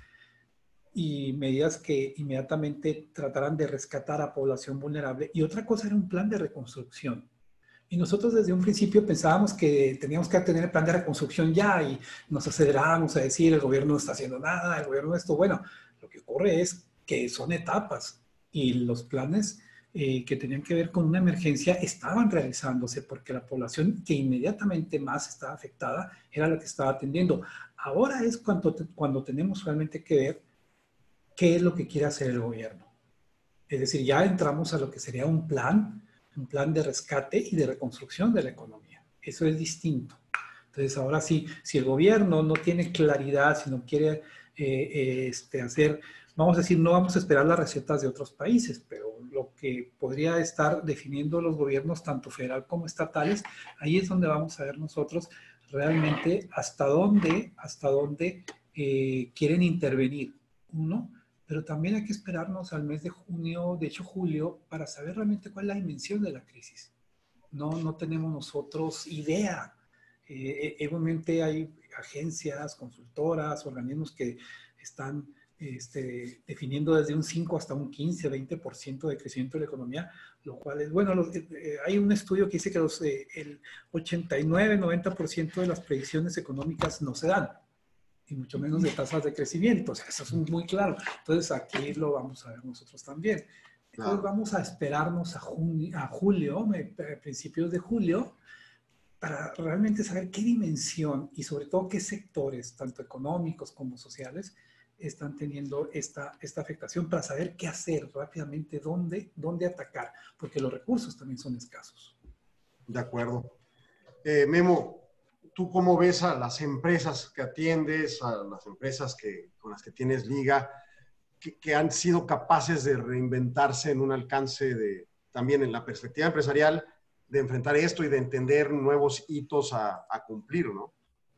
y medidas que inmediatamente trataran de rescatar a población vulnerable. Y otra cosa era un plan de reconstrucción. Y nosotros desde un principio pensábamos que teníamos que tener el plan de reconstrucción ya, y nos acelerábamos a decir el gobierno no está haciendo nada, el gobierno esto. Bueno, lo que ocurre es que son etapas, y los planes que tenían que ver con una emergencia estaban realizándose, porque la población que inmediatamente más estaba afectada era la que estaba atendiendo. Ahora es cuando tenemos realmente que ver qué es lo que quiere hacer el gobierno. Es decir, ya entramos a lo que sería un plan de rescate y de reconstrucción de la economía. Eso es distinto. Entonces, ahora sí, si el gobierno no tiene claridad, si no quiere hacer, vamos a decir, no vamos a esperar las recetas de otros países, pero lo que podría estar definiendo los gobiernos, tanto federal como estatales, ahí es donde vamos a ver nosotros realmente hasta dónde quieren intervenir. Uno, pero también hay que esperarnos al mes de junio, de hecho julio, para saber realmente cuál es la dimensión de la crisis. No tenemos nosotros idea. Obviamente hay agencias, consultoras, organismos que están definiendo desde un 5 hasta un 15, 20% de crecimiento de la economía, lo cual es, bueno, hay un estudio que dice que el 89, 90% de las predicciones económicas no se dan, y mucho menos de tasas de crecimiento. O sea, eso es muy claro. Entonces, aquí lo vamos a ver nosotros también. Entonces, vamos a esperarnos a julio, principios de julio, para realmente saber qué dimensión y sobre todo qué sectores, tanto económicos como sociales, están teniendo esta afectación, para saber qué hacer rápidamente, dónde atacar, porque los recursos también son escasos. De acuerdo. Memo, ¿tú cómo ves a las empresas que atiendes, a las empresas con las que tienes liga, que han sido capaces de reinventarse en un alcance también en la perspectiva empresarial, de enfrentar esto y de entender nuevos hitos a cumplir, ¿no?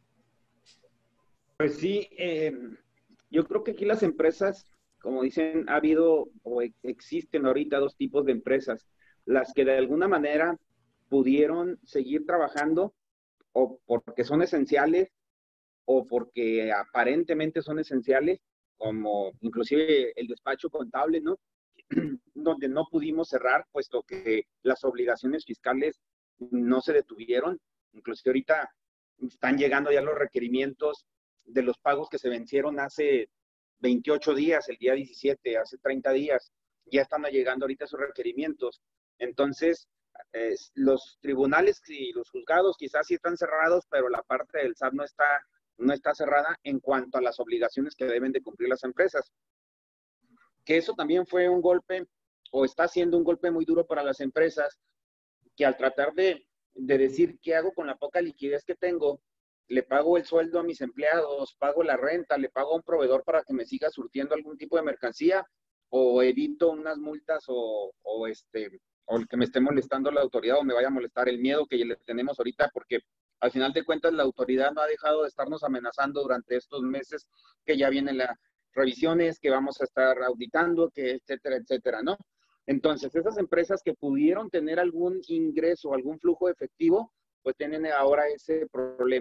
Pues sí, yo creo que aquí las empresas, como dicen, ha habido o existen ahorita dos tipos de empresas: las que de alguna manera pudieron seguir trabajando, o porque son esenciales, o porque aparentemente son esenciales, como inclusive el despacho contable, ¿no? Donde no pudimos cerrar, puesto que las obligaciones fiscales no se detuvieron. Inclusive ahorita están llegando ya los requerimientos de los pagos que se vencieron hace 28 días, el día 17, hace 30 días. Ya están llegando ahorita esos requerimientos. Entonces, los tribunales y los juzgados quizás sí están cerrados, pero la parte del SAT no está cerrada en cuanto a las obligaciones que deben de cumplir las empresas. Que eso también fue un golpe, o está siendo un golpe muy duro para las empresas, que al tratar de decir qué hago con la poca liquidez que tengo, le pago el sueldo a mis empleados, pago la renta, le pago a un proveedor para que me siga surtiendo algún tipo de mercancía, o evito unas multas, o el que me esté molestando la autoridad o me vaya a molestar, el miedo que le tenemos ahorita, porque al final de cuentas la autoridad no ha dejado de estarnos amenazando durante estos meses, que ya vienen las revisiones, que vamos a estar auditando, que etcétera, etcétera, ¿no? Entonces, esas empresas que pudieron tener algún ingreso, algún flujo efectivo, pues tienen ahora ese problema.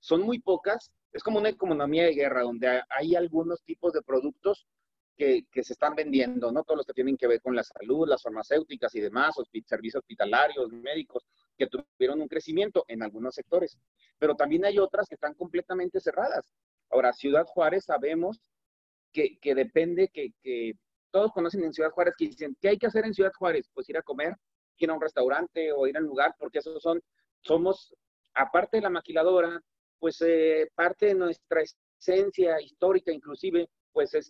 son muy pocas. Es como una economía de guerra, donde hay algunos tipos de productos que se están vendiendo, ¿no? Todos los que tienen que ver con la salud, las farmacéuticas y demás, servicios hospitalarios, médicos, que tuvieron un crecimiento en algunos sectores. Pero también hay otras que están completamente cerradas. Ahora, Ciudad Juárez sabemos que depende, que todos conocen en Ciudad Juárez, que dicen, ¿qué hay que hacer en Ciudad Juárez? Pues ir a comer, ir a un restaurante o ir a un lugar, porque esos somos, aparte de la maquiladora, pues parte de nuestra esencia histórica inclusive, pues es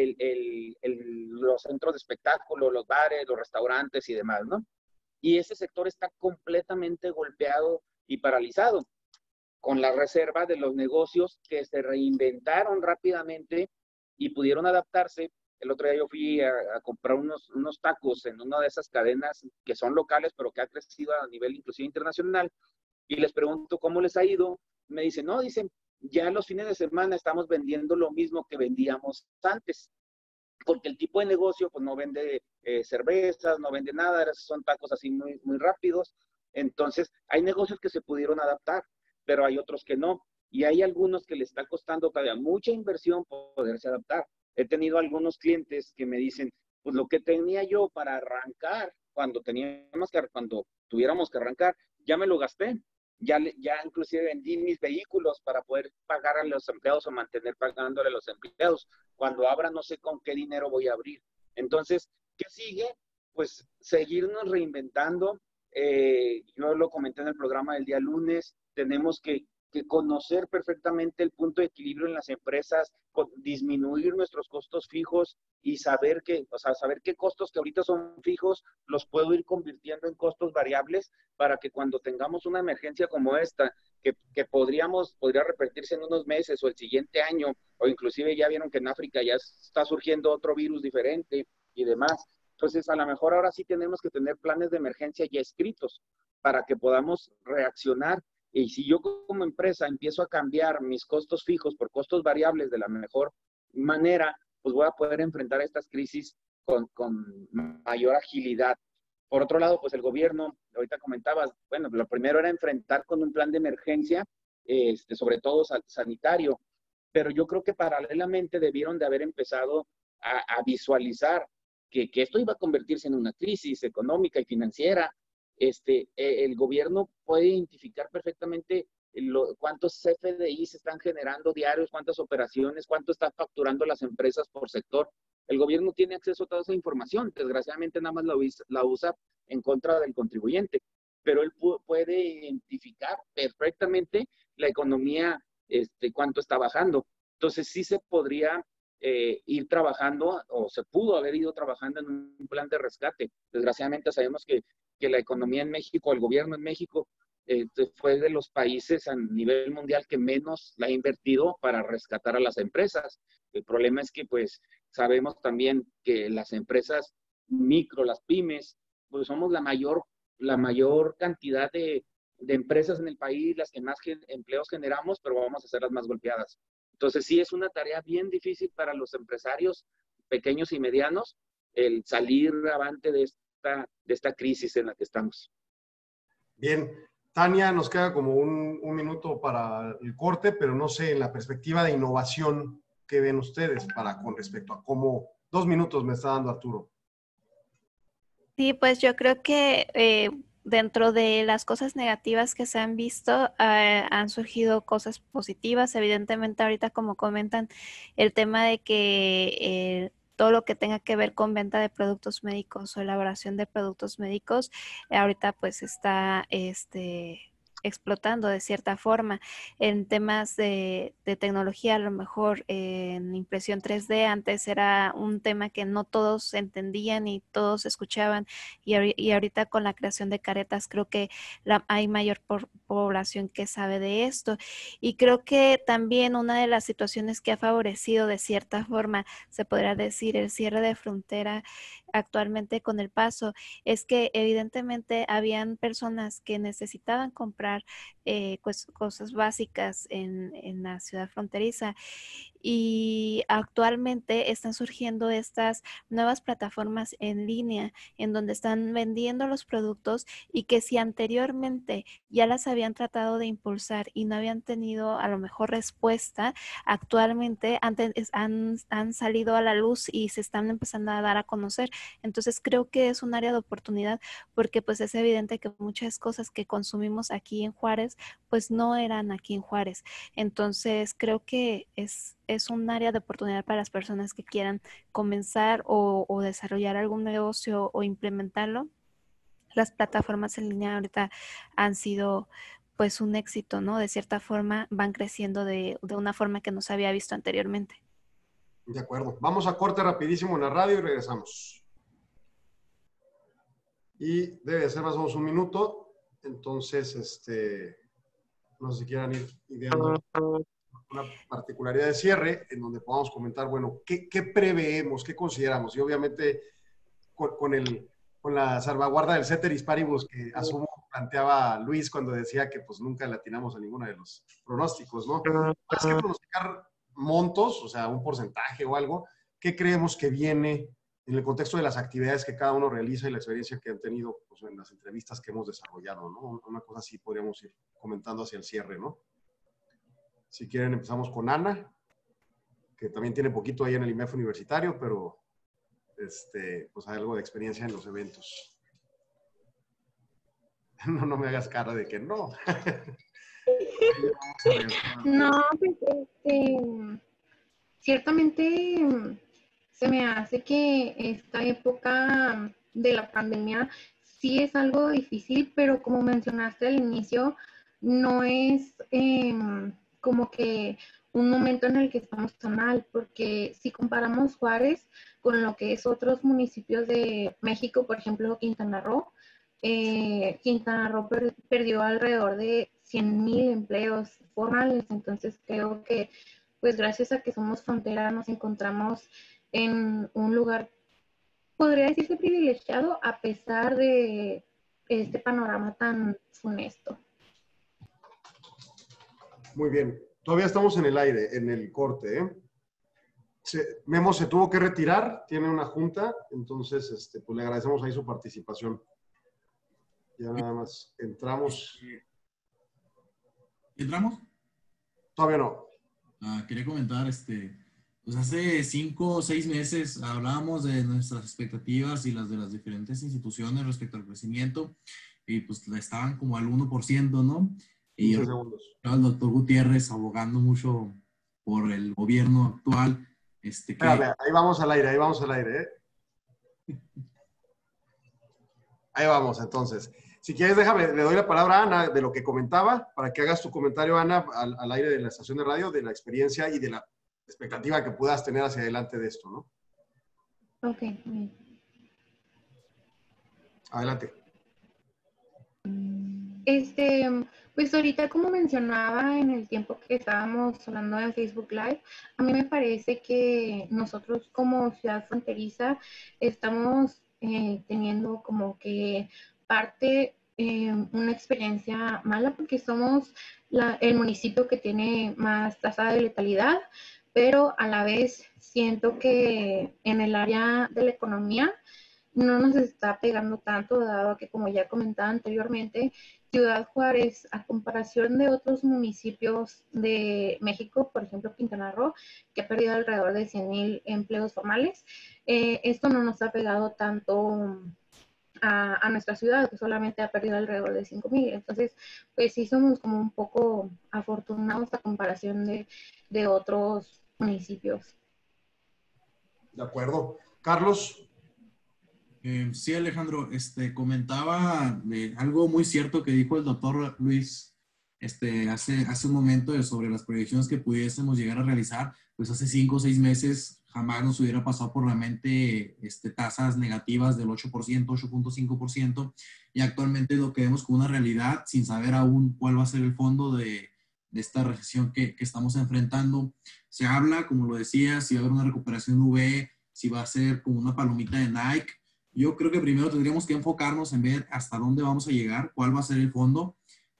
los centros de espectáculo, los bares, los restaurantes y demás, ¿no? Y ese sector está completamente golpeado y paralizado, con la reserva de los negocios que se reinventaron rápidamente y pudieron adaptarse. El otro día yo fui a comprar unos tacos en una de esas cadenas que son locales, pero que ha crecido a nivel inclusive internacional, y les pregunto cómo les ha ido. Me dicen, no, dicen, ya los fines de semana estamos vendiendo lo mismo que vendíamos antes, porque el tipo de negocio pues no vende cervezas, no vende nada, son tacos así muy, muy rápidos. Entonces, hay negocios que se pudieron adaptar, pero hay otros que no. Y hay algunos que le está costando todavía mucha inversión poderse adaptar. He tenido algunos clientes que me dicen, pues lo que tenía yo para arrancar, cuando tuviéramos que arrancar, ya me lo gasté. Ya inclusive vendí mis vehículos para poder pagar a los empleados o mantener pagándole a los empleados. Cuando abra, no sé con qué dinero voy a abrir. Entonces, ¿qué sigue? Pues seguirnos reinventando. Yo lo comenté en el programa del día lunes, tenemos que conocer perfectamente el punto de equilibrio en las empresas, disminuir nuestros costos fijos y saber qué costos que ahorita son fijos los puedo ir convirtiendo en costos variables para que cuando tengamos una emergencia como esta, que podría repetirse en unos meses o el siguiente año, o inclusive ya vieron que en África ya está surgiendo otro virus diferente y demás. Entonces, a lo mejor ahora sí tenemos que tener planes de emergencia ya escritos para que podamos reaccionar. Y si yo como empresa empiezo a cambiar mis costos fijos por costos variables de la mejor manera, pues voy a poder enfrentar estas crisis con mayor agilidad. Por otro lado, pues el gobierno, ahorita comentabas, bueno, lo primero era enfrentar con un plan de emergencia, sobre todo sanitario, pero yo creo que paralelamente debieron de haber empezado a visualizar que esto iba a convertirse en una crisis económica y financiera. El gobierno puede identificar perfectamente cuántos CFDI se están generando diarios, cuántas operaciones, cuánto están facturando las empresas por sector. El gobierno tiene acceso a toda esa información, desgraciadamente nada más la usa en contra del contribuyente, pero él puede identificar perfectamente la economía, cuánto está bajando. Entonces sí se podría ir trabajando, o se pudo haber ido trabajando en un plan de rescate. Desgraciadamente sabemos que la economía en México, el gobierno en México, fue de los países a nivel mundial que menos la ha invertido para rescatar a las empresas. El problema es que, pues, sabemos también que las empresas micro, las pymes, pues somos la mayor cantidad de empresas en el país, las que más empleos generamos, pero vamos a ser las más golpeadas. Entonces, sí es una tarea bien difícil para los empresarios pequeños y medianos el salir avante de esta crisis en la que estamos. Bien, Tania, nos queda como un minuto para el corte, pero no sé, en la perspectiva de innovación, ¿qué ven ustedes con respecto a cómo 2 minutos me está dando Arturo? Sí, pues yo creo que dentro de las cosas negativas que se han visto, han surgido cosas positivas. Evidentemente, ahorita como comentan, el tema de que todo lo que tenga que ver con venta de productos médicos o elaboración de productos médicos, ahorita pues está explotando de cierta forma. En temas de tecnología, a lo mejor en impresión 3D, antes era un tema que no todos entendían y todos escuchaban, y ahorita con la creación de caretas creo que hay mayor población que sabe de esto, y creo que también una de las situaciones que ha favorecido de cierta forma, se podría decir, el cierre de frontera actualmente con El Paso, es que evidentemente habían personas que necesitaban comprar comprar cosas básicas en la ciudad fronteriza. Y actualmente están surgiendo estas nuevas plataformas en línea en donde están vendiendo los productos y que si anteriormente ya las habían tratado de impulsar y no habían tenido a lo mejor respuesta, actualmente han salido a la luz y se están empezando a dar a conocer. Entonces creo que es un área de oportunidad porque pues es evidente que muchas cosas que consumimos aquí en Juárez pues no eran aquí en Juárez. Entonces creo que es un área de oportunidad para las personas que quieran comenzar o desarrollar algún negocio o implementarlo. Las plataformas en línea ahorita han sido pues un éxito, ¿no? De cierta forma van creciendo de una forma que no se había visto anteriormente. De acuerdo. Vamos a corte rapidísimo en la radio y regresamos. Y debe ser más o menos un minuto. Entonces, no sé si quieran ir ideando una particularidad de cierre en donde podamos comentar, bueno, ¿qué preveemos, qué consideramos? Y obviamente con la salvaguarda del ceteris paribus que asumo planteaba Luis cuando decía que pues nunca le atinamos a ninguno de los pronósticos, ¿no? Más que pronosticar montos, o sea, un porcentaje o algo, ¿qué creemos que viene en el contexto de las actividades que cada uno realiza y la experiencia que han tenido pues, en las entrevistas que hemos desarrollado, ¿no? Una cosa así podríamos ir comentando hacia el cierre, ¿no? Si quieren, empezamos con Ana, que también tiene poquito ahí en el IMEF universitario, pero pues hay algo de experiencia en los eventos. No me hagas cara de que no. No, pues ciertamente se me hace que esta época de la pandemia sí es algo difícil, pero como mencionaste al inicio, no es como que un momento en el que estamos tan mal, porque si comparamos Juárez con lo que es otros municipios de México, por ejemplo, Quintana Roo perdió alrededor de 100,000 empleos formales, entonces creo que pues gracias a que somos frontera nos encontramos en un lugar, podría decirse privilegiado, a pesar de este panorama tan funesto. Muy bien. Todavía estamos en el aire, en el corte, ¿eh? Memo se tuvo que retirar, tiene una junta, entonces pues le agradecemos ahí su participación. Ya nada más entramos. ¿Entramos? Todavía no. Quería comentar, pues hace 5 o 6 meses hablábamos de nuestras expectativas y las de las diferentes instituciones respecto al crecimiento y pues estaban como al 1%, ¿no? Y el doctor Gutiérrez abogando mucho por el gobierno actual. Espérame, ahí vamos al aire, ¿eh? Ahí vamos, entonces. Si quieres, déjame, le doy la palabra a Ana de lo que comentaba, para que hagas tu comentario, Ana, al aire de la estación de radio, de la experiencia y de la expectativa que puedas tener hacia adelante de esto, ¿no? Ok. Adelante. Pues ahorita, como mencionaba en el tiempo que estábamos hablando en Facebook Live, a mí me parece que nosotros como ciudad fronteriza estamos teniendo como que parte una experiencia mala porque somos el municipio que tiene más tasa de letalidad, pero a la vez siento que en el área de la economía no nos está pegando tanto, dado que, como ya comentaba anteriormente, Ciudad Juárez, a comparación de otros municipios de México, por ejemplo Quintana Roo, que ha perdido alrededor de 100,000 empleos formales, esto no nos ha pegado tanto a nuestra ciudad, que solamente ha perdido alrededor de 5,000. Entonces, pues sí somos como un poco afortunados a comparación de otros municipios. De acuerdo. Carlos. Sí, Alejandro, comentaba de algo muy cierto que dijo el doctor Luis hace un momento sobre las proyecciones que pudiésemos llegar a realizar. Pues hace 5 o 6 meses jamás nos hubiera pasado por la mente tasas negativas del 8%, 8.5%, y actualmente lo que vemos como una realidad sin saber aún cuál va a ser el fondo de esta recesión que estamos enfrentando. Se habla, como lo decía, si va a haber una recuperación V, si va a ser como una palomita de Nike. Yo creo que primero tendríamos que enfocarnos en ver hasta dónde vamos a llegar, cuál va a ser el fondo.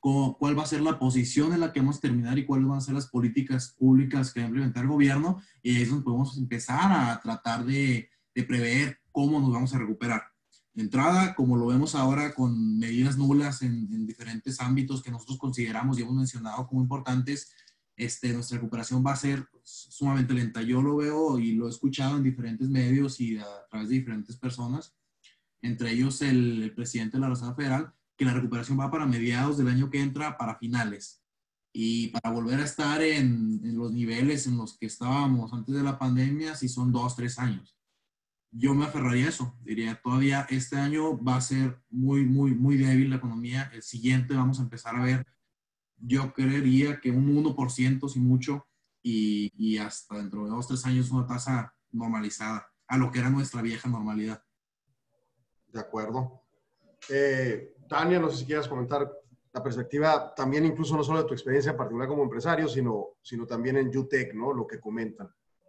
cuál va a ser la posición en la que vamos a terminar y cuáles van a ser las políticas públicas que va a implementar el gobierno, y ahí es donde podemos empezar a tratar de prever cómo nos vamos a recuperar. De entrada, como lo vemos ahora con medidas nulas en diferentes ámbitos que nosotros consideramos y hemos mencionado como importantes, nuestra recuperación va a ser sumamente lenta. Yo lo veo y lo he escuchado en diferentes medios y a través de diferentes personas, entre ellos el presidente de la Reserva Federal, que la recuperación va para mediados del año que entra, para finales. Y para volver a estar en los niveles en los que estábamos antes de la pandemia, si son 2, 3 años. Yo me aferraría a eso. Diría, todavía este año va a ser muy, muy, muy débil la economía. El siguiente vamos a empezar a ver, yo creería que un 1%, si mucho, y hasta dentro de 2, 3 años una tasa normalizada, a lo que era nuestra vieja normalidad. De acuerdo. Tania, no sé si quieras comentar la perspectiva también, incluso no solo de tu experiencia en particular como empresario, sino también en UTEC, ¿no? Lo que comentan.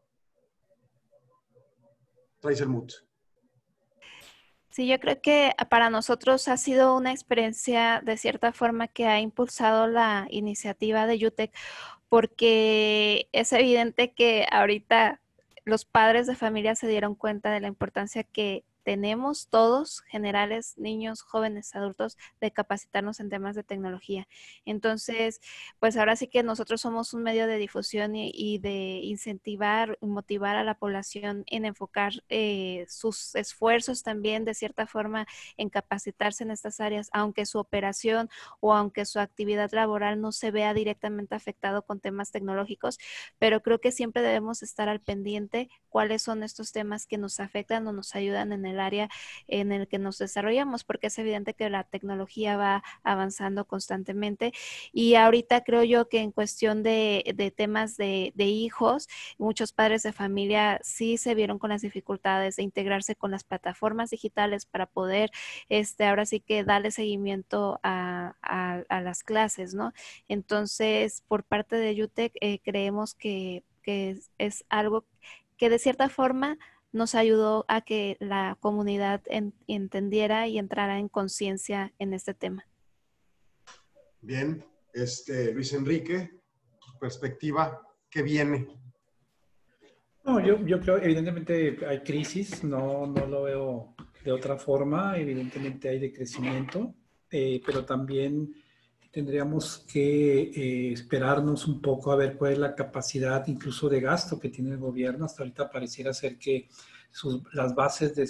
Traes el mood. Sí, yo creo que para nosotros ha sido una experiencia de cierta forma que ha impulsado la iniciativa de UTEC, porque es evidente que ahorita los padres de familia se dieron cuenta de la importancia que tenemos todos, generales, niños, jóvenes, adultos, de capacitarnos en temas de tecnología. Entonces, pues ahora sí que nosotros somos un medio de difusión y de incentivar y motivar a la población en enfocar sus esfuerzos también de cierta forma en capacitarse en estas áreas, aunque su operación o aunque su actividad laboral no se vea directamente afectado con temas tecnológicos, pero creo que siempre debemos estar al pendiente cuáles son estos temas que nos afectan o nos ayudan en el área en el que nos desarrollamos, porque es evidente que la tecnología va avanzando constantemente. Y ahorita creo yo que en cuestión de temas de hijos, muchos padres de familia sí se vieron con las dificultades de integrarse con las plataformas digitales para poder ahora sí que darle seguimiento a las clases, ¿no? Entonces, por parte de UTEC, creemos que es algo que de cierta forma nos ayudó a que la comunidad entendiera y entrara en conciencia en este tema. Bien, Luis Enrique, tu perspectiva, ¿qué viene? No, yo creo, evidentemente hay crisis, no lo veo de otra forma, evidentemente hay decrecimiento, pero también tendríamos que esperarnos un poco a ver cuál es la capacidad incluso de gasto que tiene el gobierno. Hasta ahorita pareciera ser que las bases de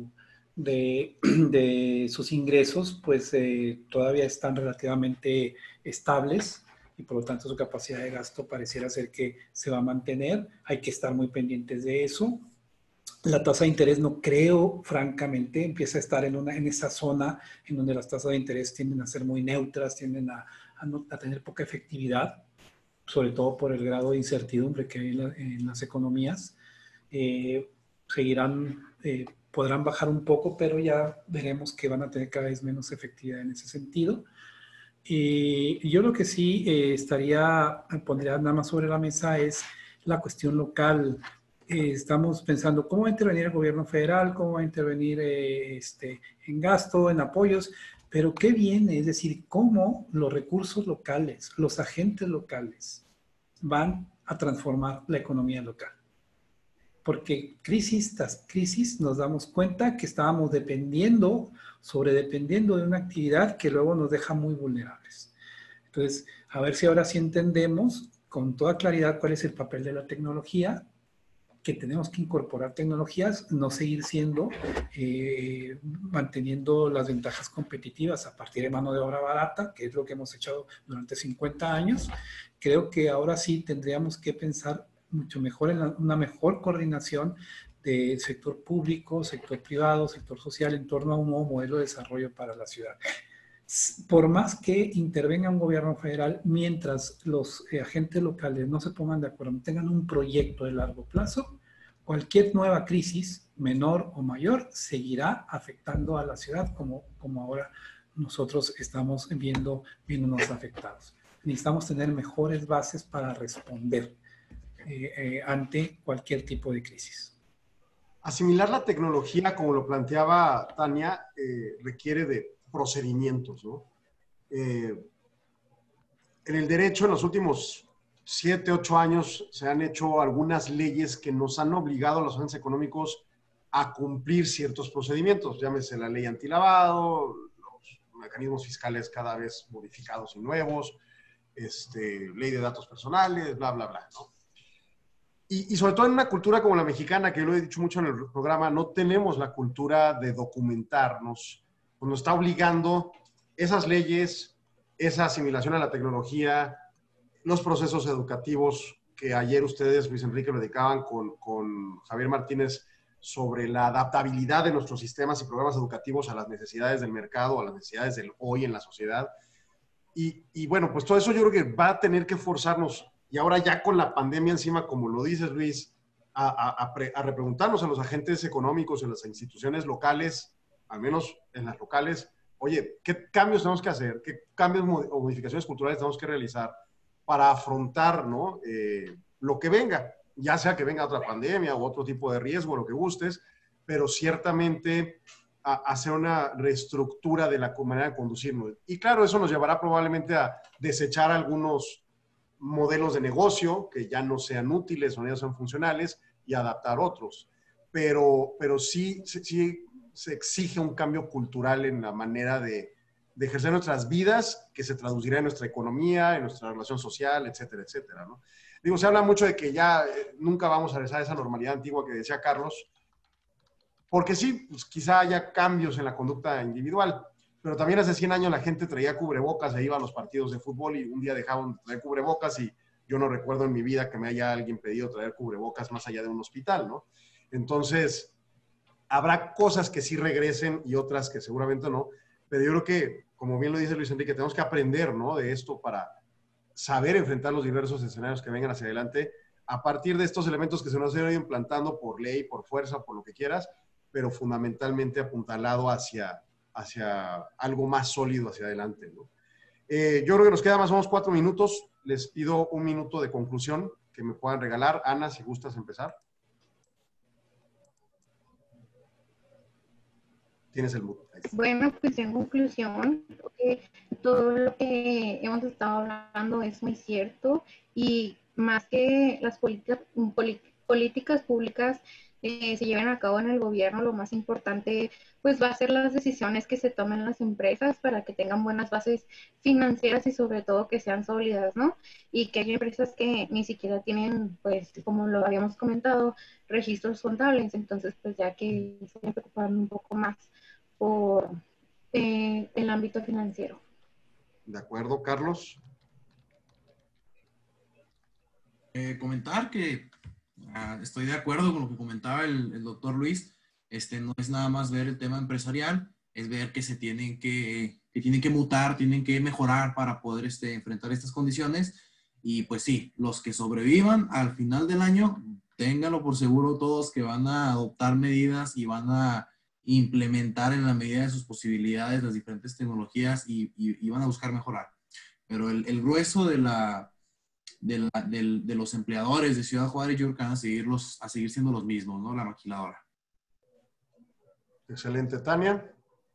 sus ingresos pues todavía están relativamente estables y por lo tanto su capacidad de gasto pareciera ser que se va a mantener. Hay que estar muy pendientes de eso. La tasa de interés no creo, francamente, empieza a estar en esa zona en donde las tasas de interés tienden a ser muy neutras, tienden a tener poca efectividad, sobre todo por el grado de incertidumbre que hay en las economías. Podrán bajar un poco, pero ya veremos que van a tener cada vez menos efectividad en ese sentido. Yo lo que sí pondría nada más sobre la mesa es la cuestión local. Estamos pensando cómo va a intervenir el gobierno federal, cómo va a intervenir en gasto, en apoyos, pero ¿qué viene? Es decir, cómo los recursos locales, los agentes locales van a transformar la economía local. Porque crisis tras crisis nos damos cuenta que estábamos sobredependiendo de una actividad que luego nos deja muy vulnerables. Entonces, a ver si ahora sí entendemos con toda claridad cuál es el papel de la tecnología, que tenemos que incorporar tecnologías, no seguir manteniendo las ventajas competitivas a partir de mano de obra barata, que es lo que hemos hecho durante 50 años. Creo que ahora sí tendríamos que pensar mucho mejor en una mejor coordinación del sector público, sector privado, sector social en torno a un nuevo modelo de desarrollo para la ciudad. Por más que intervenga un gobierno federal, mientras los agentes locales no se pongan de acuerdo, tengan un proyecto de largo plazo, cualquier nueva crisis, menor o mayor, seguirá afectando a la ciudad como ahora nosotros estamos viéndonos afectados. Necesitamos tener mejores bases para responder ante cualquier tipo de crisis. Asimilar la tecnología, como lo planteaba Tania, requiere de procedimientos, ¿no? en el derecho, en los últimos 7, 8 años, se han hecho algunas leyes que nos han obligado a los agentes económicos a cumplir ciertos procedimientos. Llámese la ley antilavado, los mecanismos fiscales cada vez modificados y nuevos, ley de datos personales, bla, bla, bla, ¿no? Y sobre todo en una cultura como la mexicana, que lo he dicho mucho en el programa, no tenemos la cultura de documentarnos. Pues nos está obligando esas leyes, esa asimilación a la tecnología, los procesos educativos que ayer ustedes, Luis Enrique, lo dedicaban con Javier Martínez sobre la adaptabilidad de nuestros sistemas y programas educativos a las necesidades del mercado, a las necesidades del hoy en la sociedad. Y bueno, pues todo eso yo creo que va a tener que forzarnos, y ahora ya con la pandemia encima, como lo dices, Luis, a repreguntarnos a los agentes económicos en las instituciones locales, al menos en las locales, oye, ¿qué cambios tenemos que hacer? ¿Qué cambios o modificaciones culturales tenemos que realizar para afrontar, ¿no? Lo que venga? Ya sea que venga otra pandemia o otro tipo de riesgo, lo que gustes, pero ciertamente hacer una reestructura de la manera de conducirnos. Y claro, eso nos llevará probablemente a desechar algunos modelos de negocio que ya no sean útiles o no sean funcionales y adaptar otros. Pero sí se exige un cambio cultural en la manera de ejercer nuestras vidas, que se traducirá en nuestra economía, en nuestra relación social, etcétera, etcétera, ¿no? Digo, se habla mucho de que ya nunca vamos a regresar a esa normalidad antigua que decía Carlos, porque sí, pues quizá haya cambios en la conducta individual, pero también hace 100 años la gente traía cubrebocas e iba a los partidos de fútbol y un día dejaban de traer cubrebocas y yo no recuerdo en mi vida que me haya alguien pedido traer cubrebocas más allá de un hospital, ¿no? Entonces, habrá cosas que sí regresen y otras que seguramente no, pero yo creo que, como bien lo dice Luis Enrique, tenemos que aprender, ¿no?, de esto para saber enfrentar los diversos escenarios que vengan hacia adelante a partir de estos elementos que se nos han ido implantando por ley, por fuerza, por lo que quieras, pero fundamentalmente apuntalado hacia algo más sólido hacia adelante, ¿no? Yo creo que nos queda más o menos 4 minutos. Les pido 1 minuto de conclusión que me puedan regalar. Ana, si gustas empezar. Tienes el mute. Bueno, pues en conclusión, creo que todo lo que hemos estado hablando es muy cierto y más que las políticas públicas se lleven a cabo en el gobierno, lo más importante pues va a ser las decisiones que se tomen las empresas para que tengan buenas bases financieras y sobre todo que sean sólidas, ¿no? Y que hay empresas que ni siquiera tienen, pues como lo habíamos comentado, registros contables, entonces pues ya que se deben preocupar un poco más por el ámbito financiero. De acuerdo, Carlos. Comentar que estoy de acuerdo con lo que comentaba el doctor Luis. No es nada más ver el tema empresarial, es ver que se tienen que mutar, tienen que mejorar para poder enfrentar estas condiciones. Y pues sí, los que sobrevivan al final del año, ténganlo por seguro todos que van a adoptar medidas y van a implementar en la medida de sus posibilidades las diferentes tecnologías y van a buscar mejorar. Pero el grueso de los empleadores de Ciudad Juárez, yo creo que van a seguir siendo los mismos, ¿no? La maquiladora. Excelente. Tania.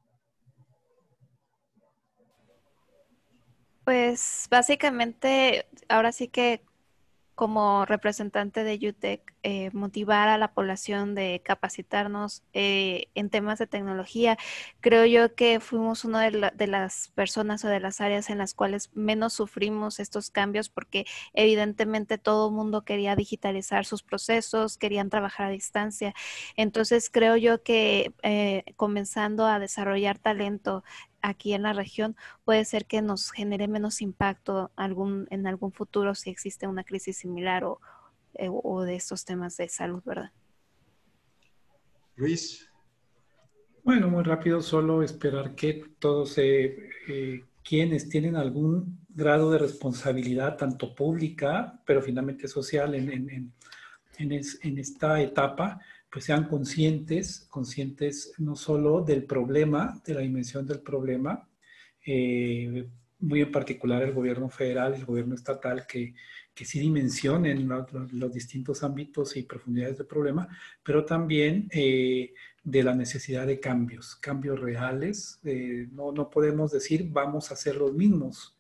Pues básicamente, ahora sí que como representante de UTEC, motivar a la población de capacitarnos en temas de tecnología. Creo yo que fuimos una de las personas o de las áreas en las cuales menos sufrimos estos cambios porque evidentemente todo el mundo quería digitalizar sus procesos, querían trabajar a distancia. Entonces creo yo que comenzando a desarrollar talento aquí en la región puede ser que nos genere menos impacto en algún futuro si existe una crisis similar o de estos temas de salud, ¿verdad? Luis. Bueno, muy rápido, solo esperar que todos quienes tienen algún grado de responsabilidad, tanto pública, pero finalmente social en esta etapa, pues sean conscientes no solo del problema, de la dimensión del problema, muy en particular el gobierno federal, el gobierno estatal, que sí dimensionen los distintos ámbitos y profundidades del problema, pero también de la necesidad de cambios reales. No podemos decir vamos a hacer los mismos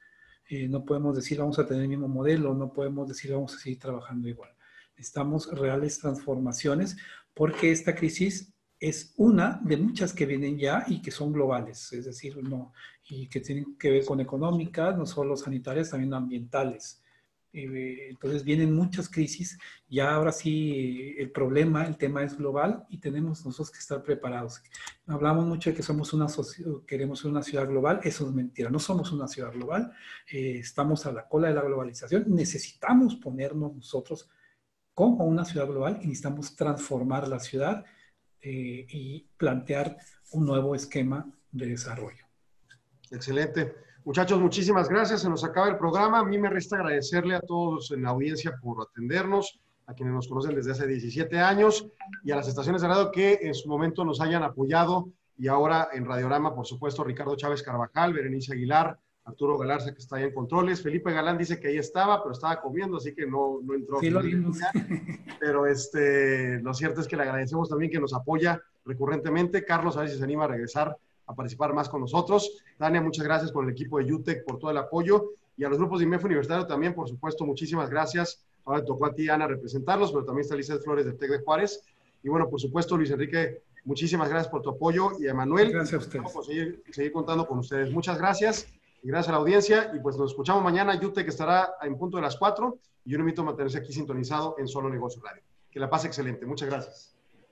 No podemos decir vamos a tener el mismo modelo, no podemos decir vamos a seguir trabajando igual. Necesitamos reales transformaciones porque esta crisis es una de muchas que vienen ya y que son globales, es decir, no, y que tienen que ver con económicas, no solo sanitarias, también ambientales. Entonces vienen muchas crisis, ya ahora sí el tema es global y tenemos nosotros que estar preparados. Hablamos mucho de que queremos ser una ciudad global, eso es mentira, no somos una ciudad global, estamos a la cola de la globalización, necesitamos ponernos nosotros como una ciudad global y necesitamos transformar la ciudad y plantear un nuevo esquema de desarrollo. Excelente. Muchachos, muchísimas gracias. Se nos acaba el programa. A mí me resta agradecerle a todos en la audiencia por atendernos, a quienes nos conocen desde hace 17 años y a las estaciones de radio que en su momento nos hayan apoyado. Y ahora en Radiorama, por supuesto, Ricardo Chávez Carvajal, Berenice Aguilar, Arturo Galarza, que está ahí en controles. Felipe Galán dice que ahí estaba, pero estaba comiendo, así que no entró. Sí, lo vimos. Pero lo cierto es que le agradecemos también que nos apoya recurrentemente. Carlos, a ver si se anima a regresar a participar más con nosotros. Tania, muchas gracias con el equipo de UTEC por todo el apoyo. Y a los grupos de IMEF Universitario también, por supuesto, muchísimas gracias. Ahora tocó a ti, Ana, representarlos, pero también está Lizeth Flores del TEC de Juárez. Y bueno, por supuesto, Luis Enrique, muchísimas gracias por tu apoyo. Y a Manuel, gracias a ustedes. Vamos a seguir contando con ustedes. Muchas gracias. Y gracias a la audiencia. Y pues nos escuchamos mañana. UTEC estará en punto de las 4. Y yo le invito a mantenerse aquí sintonizado en Solo Negocios Radio. Que la pase excelente. Muchas gracias.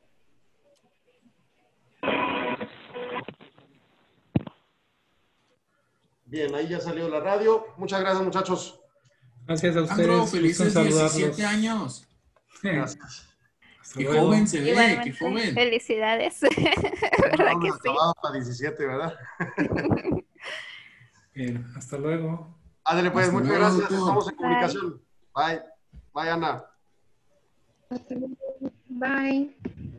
Bien, ahí ya salió la radio. Muchas gracias, muchachos. Gracias a ustedes. Andro, felices 17 años. Gracias. Hasta Qué luego. joven se ve, Igualmente, qué joven. felicidades. ¿Verdad que sí? Acabado a 17, ¿verdad? Bien, hasta luego. Ándale, pues, Hasta muchas luego, gracias. doctor. Estamos en comunicación. Bye. Bye, Ana. Hasta luego. Bye.